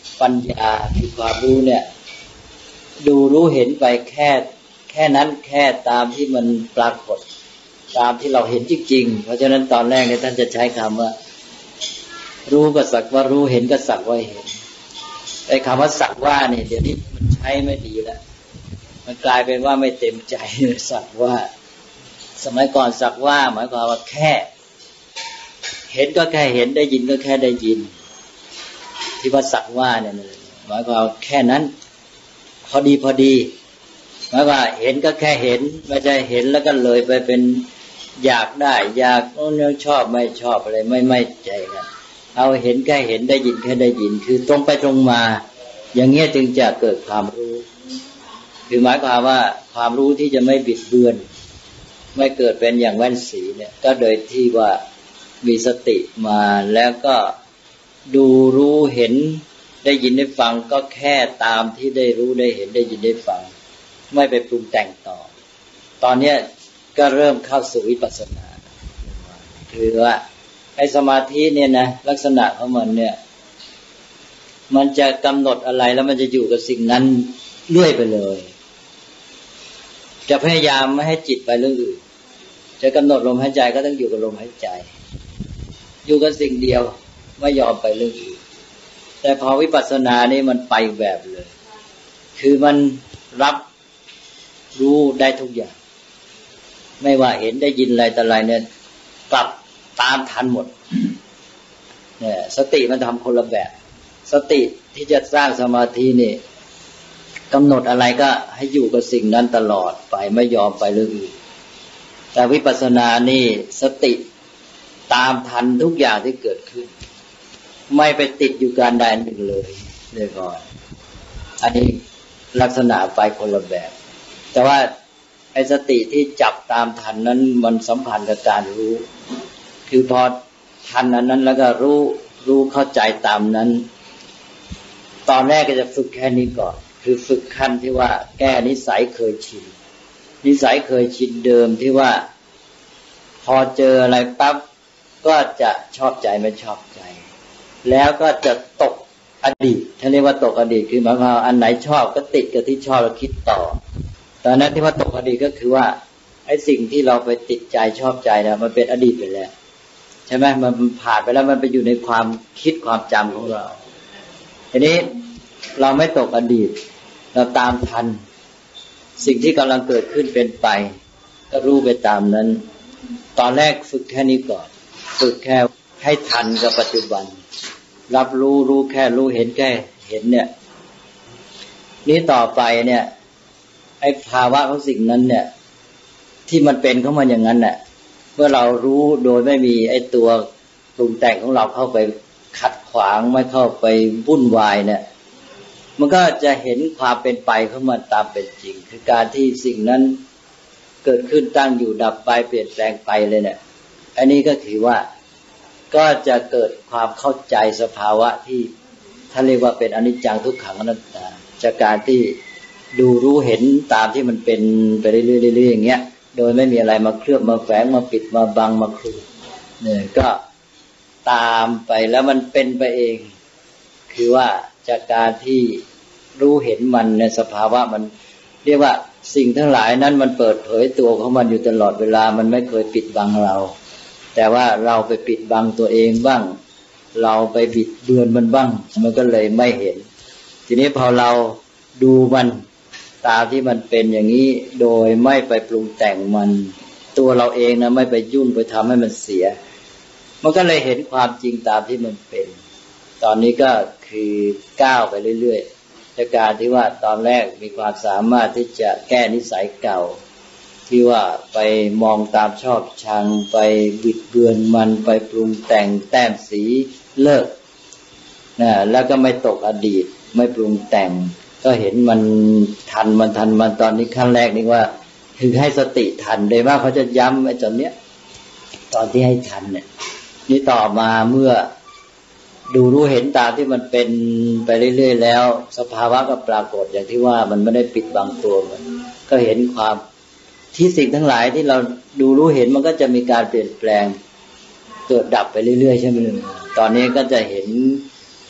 Speaker 5: ปัญญาคือความรู้เนี่ยดูรู้เห็นไปแค่แค่นั้นแค่ตามที่มันปรากฏตามที่เราเห็นจริงๆเพราะฉะนั้นตอนแรกเนี่ยท่านจะใช้คำว่ารู้ก็สักว่ารู้เห็นก็สักว่าเห็นไอ้คำว่าสักว่าเนี่ยเดี๋ยวนี้มันใช้ไม่ดีแล้วมันกลายเป็นว่าไม่เต็มใจสักว่าสมัยก่อนสักว่าหมายความว่าแค่เห็นก็แค่เห็นได้ยินก็แค่ได้ยินที่ว่าสักว่าเนี่ยหมายความว่าแค่นั้นพอดีพอดีหมายว่าเห็นก็แค่เห็นไม่ใช่เห็นแล้วก็เลยไปเป็นอยากได้อยากโน้นชอบไม่ชอบอะไรไม่ไม่ใจกันเอาเห็นแค่เห็นได้ยินแค่ได้ยินคือตรงไปตรงมาอย่างเงี้ยจึงจะเกิดความรู้คือหมายความว่าความรู้ที่จะไม่บิดเบือนไม่เกิดเป็นอย่างแว่นสีเนี่ยก็โดยที่ว่ามีสติมาแล้วก็ดูรู้เห็นได้ยินได้ฟังก็แค่ตามที่ได้รู้ได้เห็นได้ยินได้ฟังไม่ไปปรุงแต่งต่อตอนนี้ก็เริ่มเข้าสู่วิปัสสนาคือว่าไอ้สมาธิเนี่ยนะลักษณะของมันเนี่ยมันจะกำหนดอะไรแล้วมันจะอยู่กับสิ่งนั้นเรื่อยไปเลยจะพยายามไม่ให้จิตไปเรื่องอื่นจะกำหนดลมหายใจก็ต้องอยู่กับลมหายใจอยู่กับสิ่งเดียวไม่ยอมไปเรื่องอื่นแต่พอวิปัสสนานี่มันไปแบบเลยคือมันรับรู้ได้ทุกอย่างไม่ว่าเห็นได้ยินอะไรแต่อะไรเนี่ยกลับตามทันหมดเนี่ยสติมันทำคนละแบบสติที่จะสร้างสมาธินี่กำหนดอะไรก็ให้อยู่กับสิ่งนั้นตลอดไปไม่ยอมไปเรื่องอื่นแต่วิปัสสนานี่สติตามทันทุกอย่างที่เกิดขึ้นไม่ไปติดอยู่การใดหนึ่งเลยเลยก่อนอันนี้ลักษณะไปคนละแบบแต่ว่าไอ้สติที่จับตามทันนั้นมันสัมพันธ์กับการรู้คือพอทันอันนั้นแล้วก็รู้รู้เข้าใจตามนั้นตอนแรกก็จะฝึกแค่นี้ก่อนคือฝึกขั้นที่ว่าแก้นิสัยเคยชินนิสัยเคยชินเดิมที่ว่าพอเจออะไรปั๊บก็จะชอบใจไม่ชอบใจแล้วก็จะตกอดีตท่านเรียกว่าตกอดีตคือหมายความว่าอันไหนชอบก็ติดกับที่ชอบแล้วคิดต่อตอนนั้นที่ว่าตกอดีตก็คือว่าไอ้สิ่งที่เราไปติดใจชอบใจนะมันเป็นอดีตไปแล้วใช่ไหมมันผ่านไปแล้วมันไปอยู่ในความคิดความจำของเราทีนี้เราไม่ตกอดีตเราตามทันสิ่งที่กำลังเกิดขึ้นเป็นไปก็รู้ไปตามนั้นตอนแรกฝึกแค่นี้ก่อนฝึกแค่ให้ทันกับปัจจุบันรับรู้รู้แค่รู้เห็นแค่เห็นเนี่ยนี้ต่อไปเนี่ยไอ้ภาวะของสิ่งนั้นเนี่ยที่มันเป็นของมันอย่างนั้นน่ะเมื่อเรารู้โดยไม่มีไอ้ตัวปรุงแต่งของเราเข้าไปขัดขวางไม่เข้าไปวุ่นวายเนี่ยมันก็จะเห็นความเป็นไปของมันตามเป็นจริงคือการที่สิ่งนั้นเกิดขึ้นตั้งอยู่ดับไปเปลี่ยนแปลงไปเลยเนี่ยอันนี้ก็ถือว่าก็จะเกิดความเข้าใจสภาวะที่ท่านเรียกว่าเป็นอนิจจังทุกขังอนัตตาจากการที่ดูรู้เห็นตามที่มันเป็นไปเรื่อยๆอย่างเงี้ยโดยไม่มีอะไรมาเคลือบมาแฝงมาปิดมาบังมาคลุมเนี่ยก็ตามไปแล้วมันเป็นไปเองคือว่าจากการที่รู้เห็นมันในสภาวะมันเรียกว่าสิ่งทั้งหลายนั้นมันเปิดเผยตัวของมันอยู่ตลอดเวลามันไม่เคยปิดบังเราแต่ว่าเราไปปิดบังตัวเองบ้างเราไปบิดเบือนมันบ้างมันก็เลยไม่เห็นทีนี้พอเราดูมันตามที่มันเป็นอย่างนี้โดยไม่ไปปรุงแต่งมันตัวเราเองนะไม่ไปยุ่งไปทำให้มันเสียมันก็เลยเห็นความจริงตามที่มันเป็นตอนนี้ก็คือก้าวไปเรื่อยๆจากการที่ว่าตอนแรกมีความสามารถที่จะแก้นิสัยเก่าที่ว่าไปมองตามชอบชังไปบิดเบือนมันไปปรุงแต่งแต้มสีเลิกนะแล้วก็ไม่ตกอดีตไม่ปรุงแต่งก็เห็นมันทันมันทันมันตอนนี้ขั้นแรกนี่ว่าคือให้สติทันโดยมากเขาจะย้ำไอ้ตอนเนี้ยตอนที่ให้ทันเนี่ยนี่ต่อมาเมื่อดูรู้เห็นตามที่มันเป็นไปเรื่อยๆแล้วสภาวะก็ปรากฏอย่างที่ว่ามันไม่ได้ปิดบังตัวมันก็เห็นความที่สิ่งทั้งหลายที่เราดูรู้เห็นมันก็จะมีการเปลี่ยนแปลงเกิดดับไปเรื่อยๆใช่ไหมตอนนี้ก็จะเห็นภ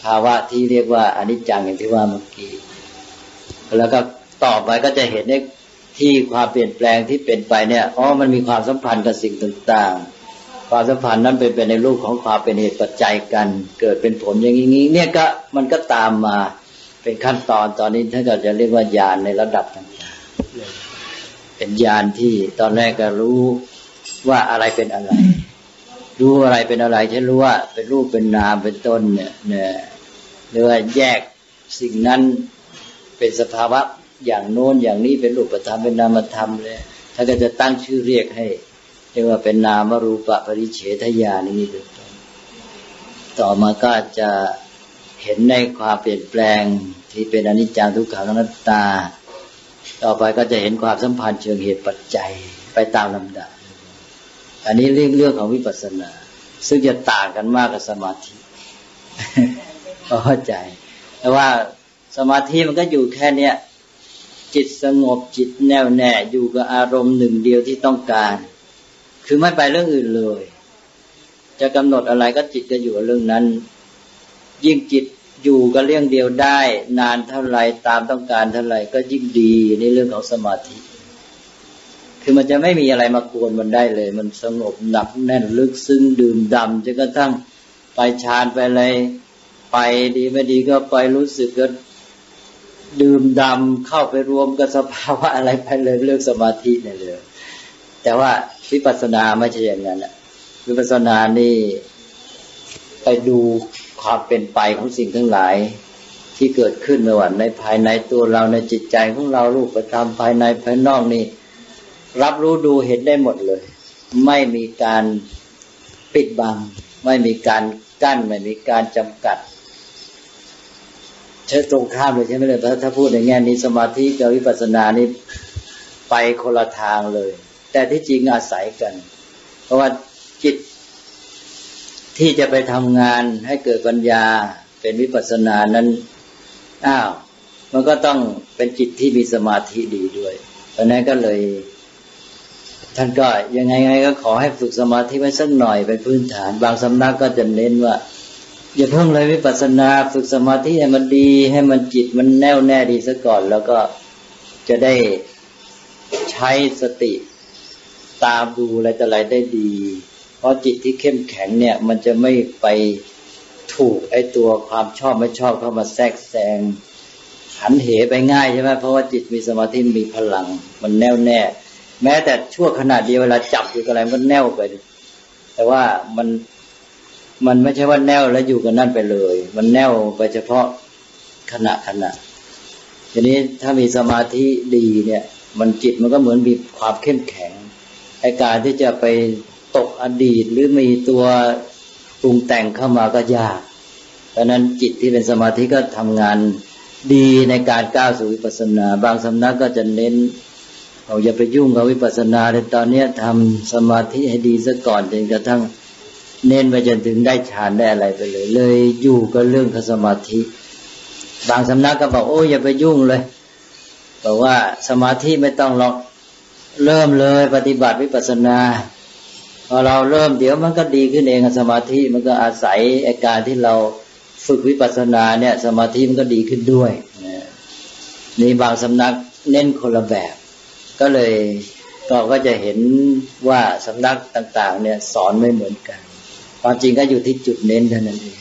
Speaker 5: าวะที่เรียกว่าอนิจจังอย่างที่ว่าเมื่อกี้แล้วก็ต่อไปก็จะเห็นได้ที่ความเปลี่ยนแปลงที่เป็นไปเนี่ยอ๋อมันมีความสัมพันธ์กับสิ่งต่างๆความสัมพันธ์นั้นเป็นไปในรูปของความเป็นเหตุปัจจัยกันเกิดเป็นผลอย่างนี้เนี่ยก็มันก็ตามมาเป็นขั้นตอนตอนนี้ถ้าเราจะเรียกว่าญาณในระดับต่างๆเป็นญาณที่ตอนแรกก็รู้ว่าอะไรเป็นอะไรรู้อะไรเป็นอะไรฉันรู้ว่าเป็นรูปเป็นนามเป็นต้นเนี่ยเนี่ยหรือว่าแยกสิ่งนั้นเป็นสภาวะอย่างโน้นอย่างนี้เป็นรูปธรรมเป็นนามธรรมเลยถ้าก็จะตั้งชื่อเรียกให้เรียกว่าเป็นนามรูปปริเฉทญาณนี้เป็นต้นต่อมาก็จะเห็นในความเปลี่ยนแปลงที่เป็นอนิจจังทุกขังอนัตตาต่อไปก็จะเห็นความสัมพันธ์เชิงเหตุปัจจัยไปตามลำดับอันนี้เรื่องเรื่องของวิปัสสนาซึ่งจะต่างกันมากกับสมาธิเข้าใจแต่ว่าสมาธิมันก็อยู่แค่เนี้ยจิตสงบจิตแน่วแน่อยู่กับอารมณ์หนึ่งเดียวที่ต้องการคือไม่ไปเรื่องอื่นเลยจะกำหนดอะไรก็จิตจะอยู่กับเรื่องนั้นยิ่งจิตอยู่กับเรื่องเดียวได้นานเท่าไรตามต้องการเท่าไรก็ยิ่งดีในเรื่องของสมาธิคือมันจะไม่มีอะไรมากวนมันได้เลยมันสงบหนักแน่นลึกซึ้งดื่มด่ำจนกระทั่งไปฌานไปอะไรไปดีไม่ดีก็ไปรู้สึกก็ดื่มด่ำเข้าไปรวมกับสภาวะอะไรไปเลยเรื่องสมาธิเนี่ยเลยแต่ว่าวิปัสสนาไม่ใช่อย่างนั้นวิปัสสนานี่ไปดูความเป็นไปของสิ่งทั้งหลายที่เกิดขึ้นในวันในภายในตัวเราในจิตใจของเรารูปธรรมภายในภายนอกนี่รับรู้ดูเห็นได้หมดเลยไม่มีการปิดบังไม่มีการกั้นไม่มีการจำกัดใช่ตรงข้ามเลยใช่ไหมเลยถ้าพูดในแง่นี้สมาธิกับวิปัสสนานี่ไปคนละทางเลยแต่ที่จริงอาศัยกันเพราะว่าจิตที่จะไปทำงานให้เกิดปัญญาเป็นวิปัสสนานั้นอ้าวมันก็ต้องเป็นจิตที่มีสมาธิดีด้วยเพราะนั้นก็เลยท่านก็ยังไงไงก็ขอให้ฝึกสมาธิไว้สักหน่อยเป็นพื้นฐานบางสำนักก็จะเน้นว่าอย่าเพิ่งเลยวิปัสสนาฝึกสมาธิให้มันดีให้มันจิตมันแน่วแน่ดีซะก่อนแล้วก็จะได้ใช้สติตามดูอะไรต่ออะไรได้ดีเพราะจิตที่เข้มแข็งเนี่ยมันจะไม่ไปถูกไอ้ตัวความชอบไม่ชอบเข้ามาแทรกแซงหันเหไปง่ายใช่ไหมเพราะว่าจิตมีสมาธิมีพลังมันแน่วแน่แม้แต่ชั่วขณะเดียวเวลาจับอยู่กับอะไรมันแน่วไปแต่ว่ามันมันไม่ใช่ว่าแน่วแล้วอยู่กับนั่นไปเลยมันแน่วไปเฉพาะขณะขณะทีนี้ถ้ามีสมาธิดีเนี่ยมันจิตมันก็เหมือนมีความเข้มแข็งไอ้การที่จะไปตกอดีตหรือมีตัวปรุงแต่งเข้ามาก็ยากเพราะนั้นจิตที่เป็นสมาธิก็ทำงานดีในการก้าวสู่วิปัสสนาบางสำนักก็จะเน้นเราอย่าไปยุ่งกับวิปัสสนาในตอนนี้ทำสมาธิให้ดีซะก่อนจนกระทั่งเน้นไปจนถึงได้ฌานได้อะไรไปเลยเลยอยู่กับเรื่องสมาธิบางสำนักก็บอกโอ้อย่าไปยุ่งเลยบอกว่าสมาธิไม่ต้องหรอกเริ่มเลยปฏิบัติวิปัสสนาพอเราเริ่มเดี๋ยวมันก็ดีขึ้นเองสมาธิมันก็อาศัยอาการที่เราฝึกวิปัสสนาเนี่ยสมาธิมันก็ดีขึ้นด้วยนี่บางสำนักเน้นคนละแบบก็เลยก็ก็จะเห็นว่าสำนักต่างๆเนี่ยสอนไม่เหมือนกันความจริงก็อยู่ที่จุดเน้นเท่านั้นเอง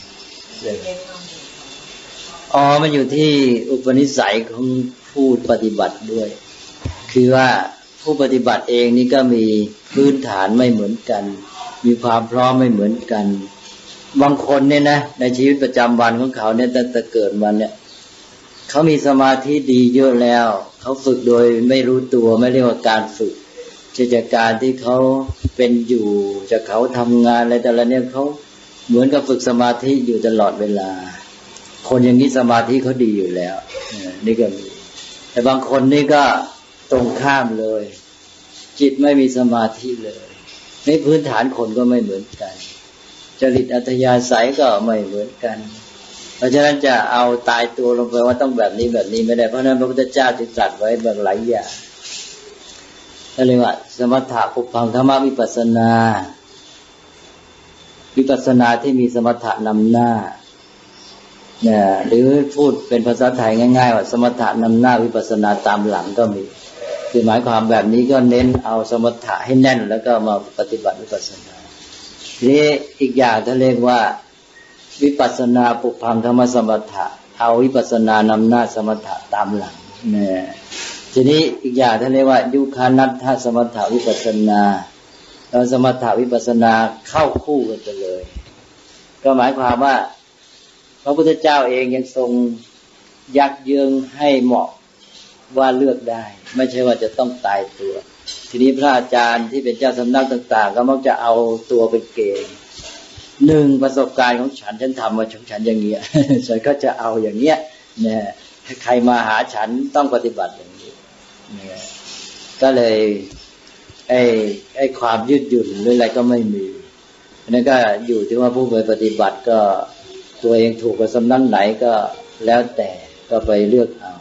Speaker 5: อ๋อมันอยู่ที่อุปนิสัยของผู้ปฏิบัติด้วยคือว่าผู้ปฏิบัติเองนี่ก็มีพื้นฐานไม่เหมือนกันมีความพร้อมไม่เหมือนกันบางคนเนี่ยนะในชีวิตประจำวันของเขาเนี่ยตั้งแต่เกิดมาเนี่ยเขามีสมาธิดีเยอะแล้วเขาฝึกโดยไม่รู้ตัวไม่เรียกว่าการฝึกจากการที่เขาเป็นอยู่จากเขาทำงานอะไรแต่ละเนี่ยเขาเหมือนกับฝึกสมาธิอยู่ตลอดเวลาคนอย่างนี้สมาธิเขาดีอยู่แล้วนี่ก็มีแต่บางคนนี่ก็ตรงข้ามเลยจิตไม่มีสมาธิเลยในพื้นฐานคนก็ไม่เหมือนกันจริตอัธยาศัยก็ไม่เหมือนกันเพราะฉะนั้นจะเอาตายตัวลงไปว่าต้องแบบนี้แบบนี้ไม่ได้เพราะนั้นพระพุทธเจ้าจึงตรัสไว้แบบหลายอย่างนั่นเรียกว่าสมถะปุพพังธรรมวิปัสสนาวิปัสสนาที่มีสมถะนำหน้าเนี่ยหรือพูดเป็นภาษาไทยง่ายๆว่าสมถะนำหน้าวิปัสสนาตามหลังก็มีคือหมายความแบบนี้ก็เน้นเอาสมถะให้แน่นแล้วก็มาปฏิบัติวิปัสสนาทีนี้อีกอย่างท่านเรียกว่าวิปัสสนาปุพพังธรรมสมถะเอาวิปัสสนานำหน้าสมถะตามหลังเนี่ยทีนี้อีกอย่างท่านเรียกว่ายุคานัตถสมถะวิปัสสนาแล้วสมถะวิปัสสนาเข้าคู่กันไปเลยก็หมายความว่าพระพุทธเจ้าเองยังทรงยักเยื้องให้เหมาะว่าเลือกได้ไม่ใช่ว่าจะต้องตายตัวทีนี้พระอาจารย์ที่เป็นเจ้าสำนักต่างๆก็มักจะเอาตัวเป็นเกณฑ์หนึ่งประสบการณ์ของฉันฉันทำมาของฉันอย่างเงี้ยฉันก็จะเอาอย่างเงี้ยเนี่ยใครมาหาฉันต้องปฏิบัติอย่างนี้เนี่ยก็เลยไอ้ไอ้ความยืดหยุ่นหรืออะไรก็ไม่มีนั่นก็อยู่ที่ว่าผู้ไปปฏิบัติก็ตัวเองถูกกับสำนักไหนก็แล้วแต่ก็ไปเลือกเอา